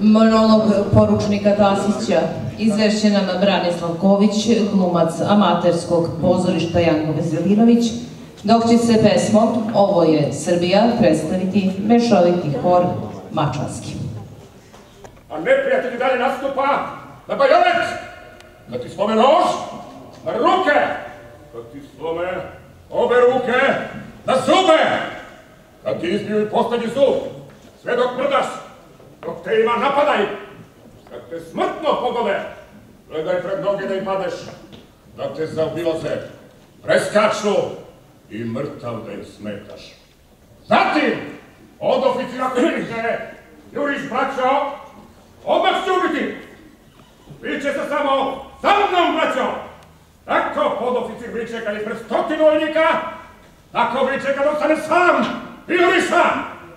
Monolog poručnika Tasića izvešće nam Branislav Ković, glumac amaterskog pozorišta Janko Veselinović, dok će se pesmom Ovo je Srbija predstaviti mešoviti hor mačvanski. A neprijatelj dalje nastupa na bajonet, kad ti slome nož, na ruke, kad ti slome obe ruke, na zube, kad ti izbiju i poslednji zub, sve dok mrdaš, dok te ima napadaj, kad te smrtno pogode, gledaj pred noge da im padeš, da te zaobilaze, preskaču i mrtav da im smetaš. Zatim, od oficira krivice, juriš braćo, odmah ću ubiti. Viće se samo za mnom, braćo. Tako podoficir viće kad je pred stotinu vojnika, tako viće kad ostane sam i juriša.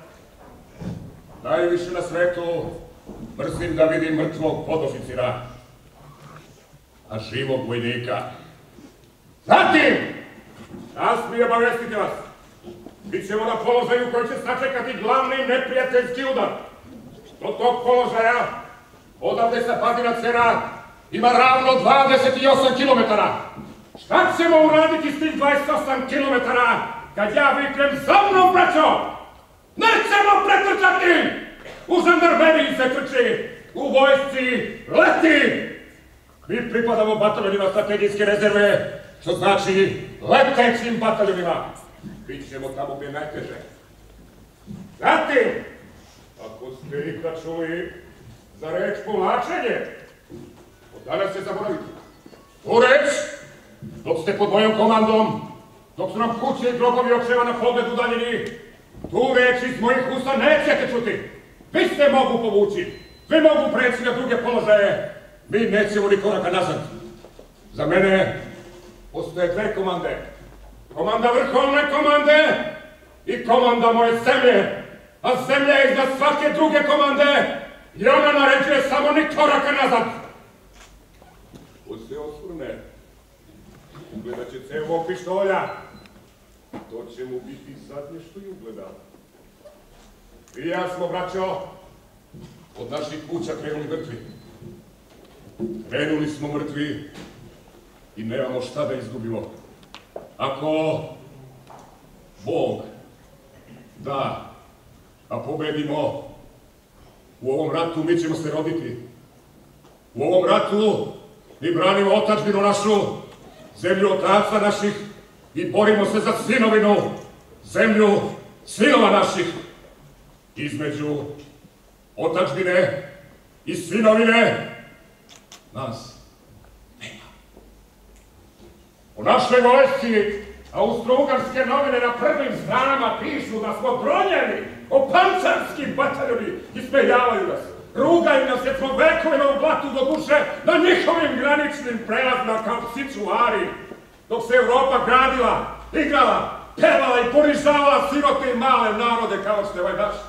Najviše na svetu mrzim da vidim mrtvog podoficira, a živog vojnika. Zatim, nas mi obavestite vas, bit ćemo na položaju koji će sačekati glavni neprijateljski udar. Do tog položaja, odavde sa Padina Cera, ima ravno dvadeset osam kilometara. Šta ćemo uraditi s tih dvadeset osam kilometara kad ja viknem za mnom, braćo? Nećemo pretrčati! U žandarmeriji se trči, u vojsci leti! Mi pripadamo bataljonima strategijske rezerve, što znači letećim bataljonima. Bićemo tamo gdje je najteže. Zatim, ako ste ikad čuli za reč povlačenje, od danas se zaboravite. Tu reč, dok ste pod mojom komandom, dok su nam kuće i grobovi očeva na pogled udaljeni, tu reč iz mojih usta nećete čuti. Vi se mogu povući, vi mogu preći na druge položaje, mi nećemo ni koraka nazad. Za mene postoje dve komande. Komanda vrhovne komande i komanda moje zemlje. A zemlja je iznad svake druge komande i ona naređuje samo ni koraka nazad. Ko se osvrne, ugledat će cevog pištolja. To će mu biti zadnje što je ugledao. I ja smo, braćo, od naših kuća krenuli mrtvi. Krenuli smo mrtvi i nemamo šta da izgubimo. Ako Bog da, a pobedimo, u ovom ratu mi ćemo se roditi. U ovom ratu mi branimo otadžbinu našu, zemlju otaca naših i borimo se za sinovinu, zemlju sinova naših. Između otadžbine i sinovine nas nema. U našoj vojsci austro-ugarske novine na prvim stranama pišu da smo dronjeni, opančarski bataljoni, ismejavaju nas. Rugaju nas jer smo vekovima u blatu do duše na njihovim graničnim prelazima kao psi čuvari. Dok se Evropa gradila, igrala, pevala i ponižavala sirote i male narode kao što je ovaj naš.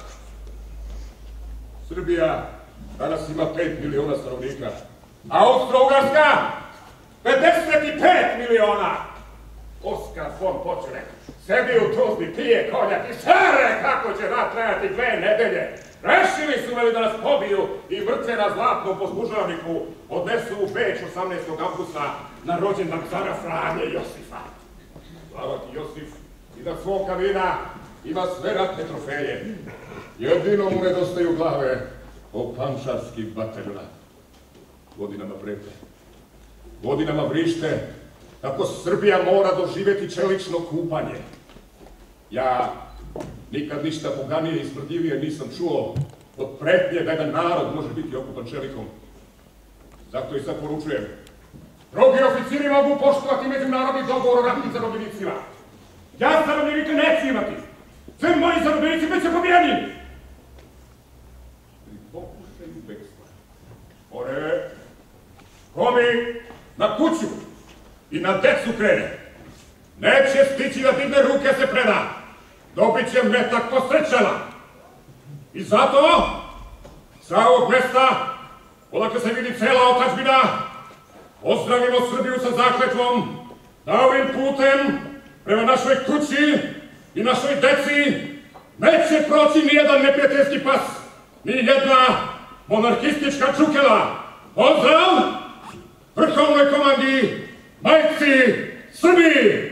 Srbija danas ima pet miliona stanovnika, a Austro-Ugarska pedeset pet miliona. Oskar von Počerek sedi u Tuzli, pije konjak i šare kako će rat trajati dve nedelje. Rešili su veli da nas pobiju i mrtve na zlatnom poslužavniku odnesu u Beč osamnaestog avgusta na rođendan cara Franje Josifa. Slava ti Josif i da svog kamina ima sve ratne trofeje. Jedino mu nedostaju glave opančarskih bataljona. Godinama prete, godinama vrište, kako Srbija mora doživjeti čelično kupanje. Ja nikad ništa poganije i smrdljivije nisam čuo od pretnje da jedan narod može biti okupan čelikom. Zato i sad poručujem, drugi oficiri mogu poštovati međunarodni dogovor o ratnim zarobljenicima. Ja zarobljenika neću imati. Sve moji zarobljenici bit će pobijeni. Pri pokušaju bekstva, one, ko mi na kuću i na decu krene, neće stići da digne ruke se preda, dobit će metak posrećana. I zato, sa ovog mesta, odakle se vidi cela otadžbina, pozdravimo Srbiju sa zakletvom da ovim putem prema našoj kući i našoj deci neće proći ni jedan neprijateljski pas, ni jedna monarhistička čukela. Pozdrav vrhovnoj komandi Majci Srbiji!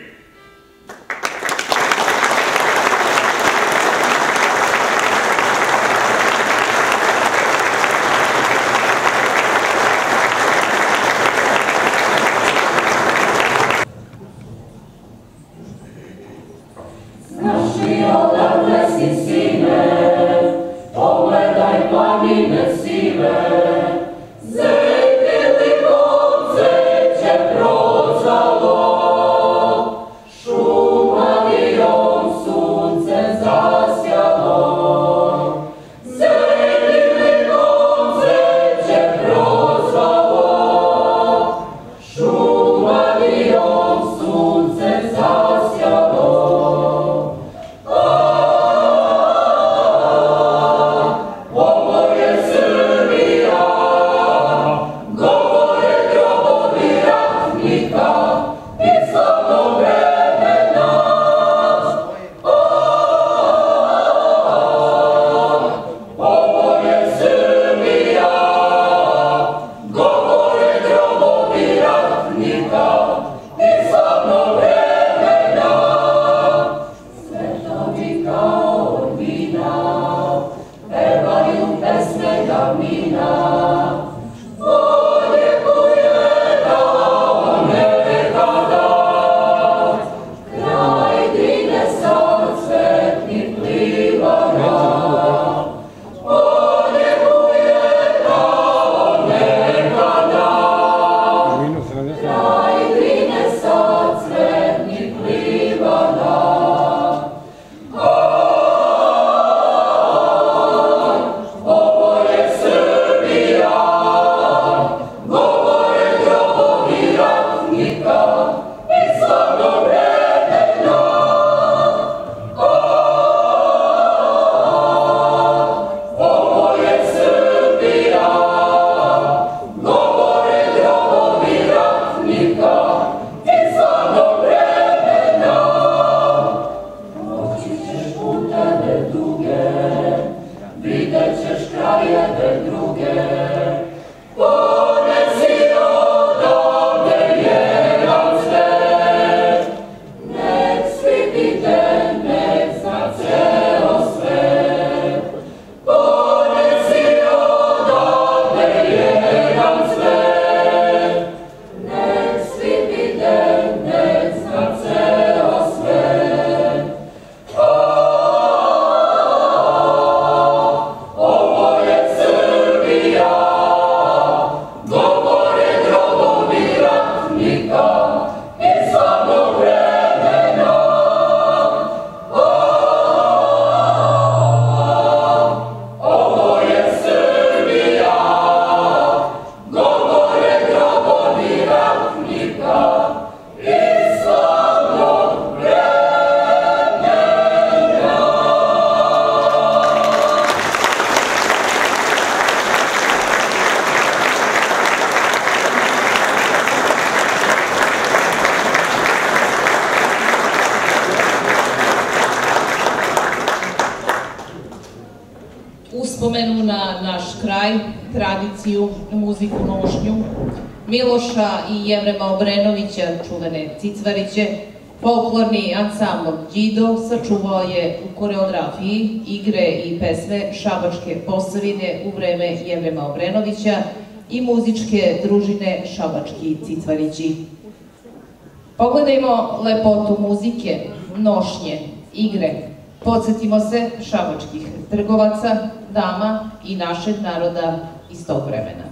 Uspomenu na naš kraj, tradiciju, muziku nošnju, Miloša i Jevrema Obrenovića, čuvene Cicvariće, folklorni ansambl Đido sačuvao je u koreografiji igre i pesme Šabačke Posavine u vreme Jevrema Obrenovića i muzičke družine Šabački Cicvarići. Pogledajmo lepotu muzike, nošnje, igre. Podsjetimo se šabačkih trgovaca, dama i našeg naroda iz tog vremena.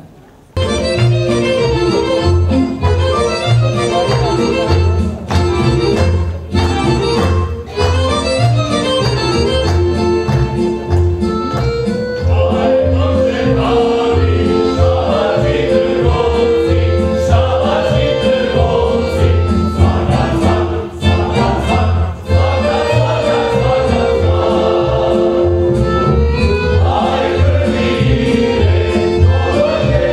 Aj, krvire,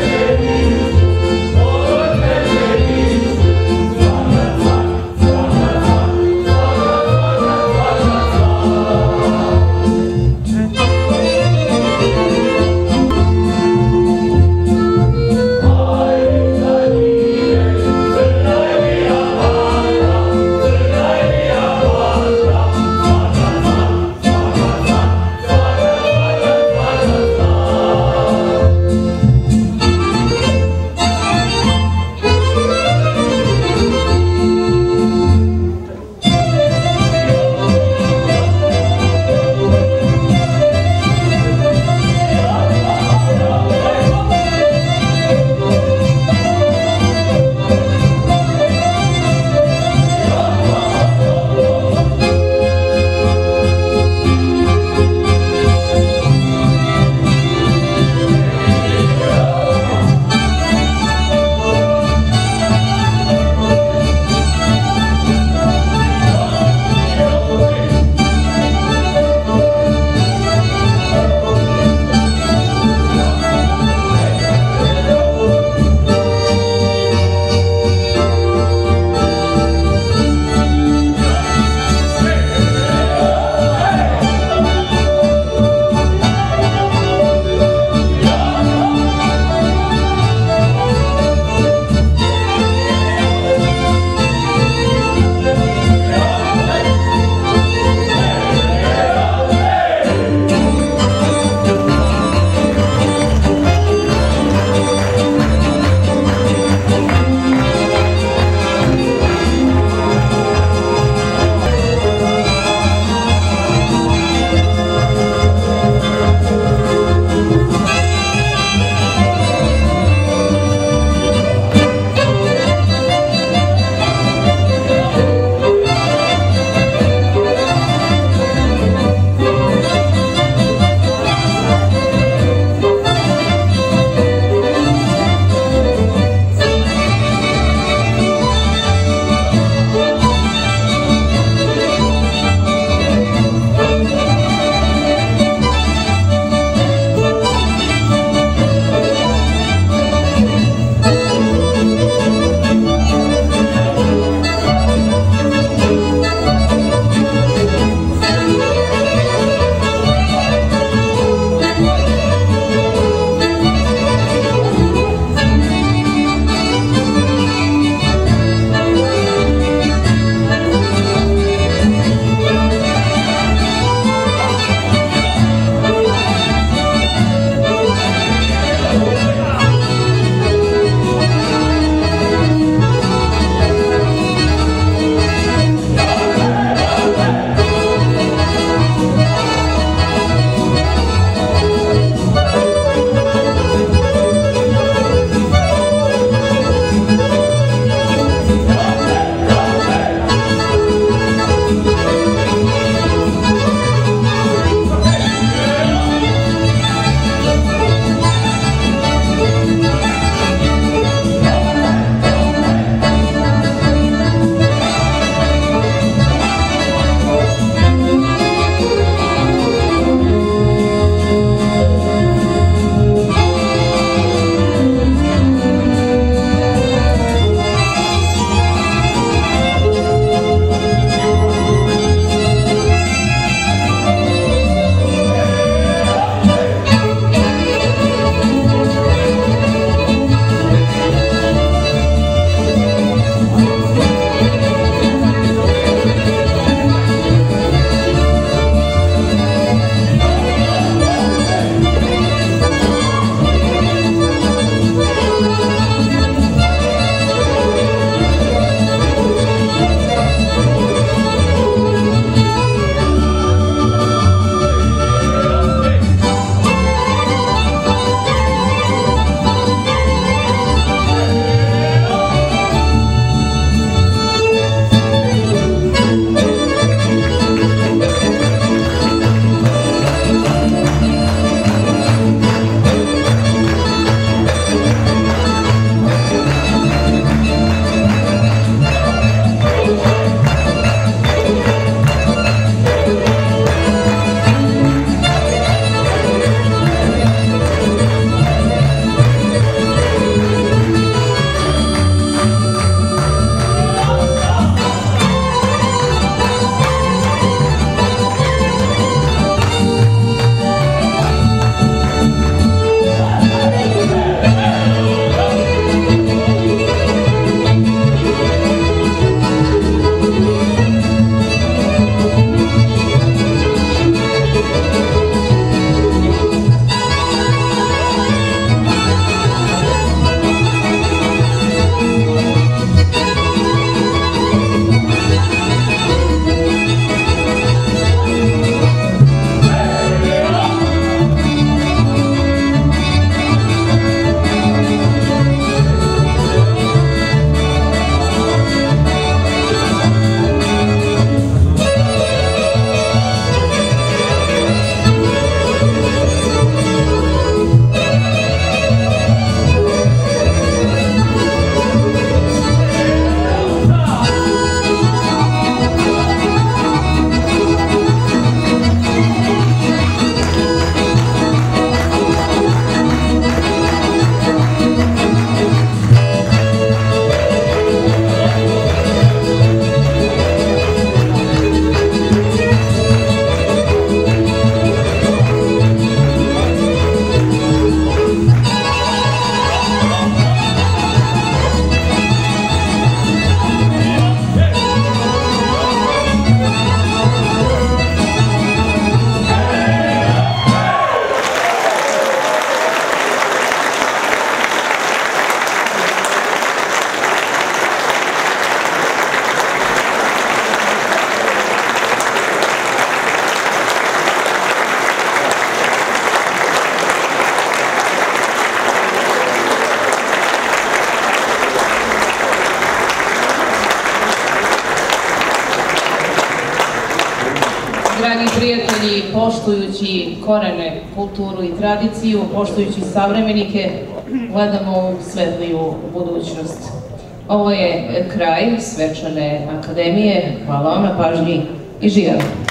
poštujući korene, kulturu i tradiciju, poštujući savremenike, gledamo u svetliju budućnost. Ovo je kraj svečane akademije. Hvala vam na pažnji i živjeli!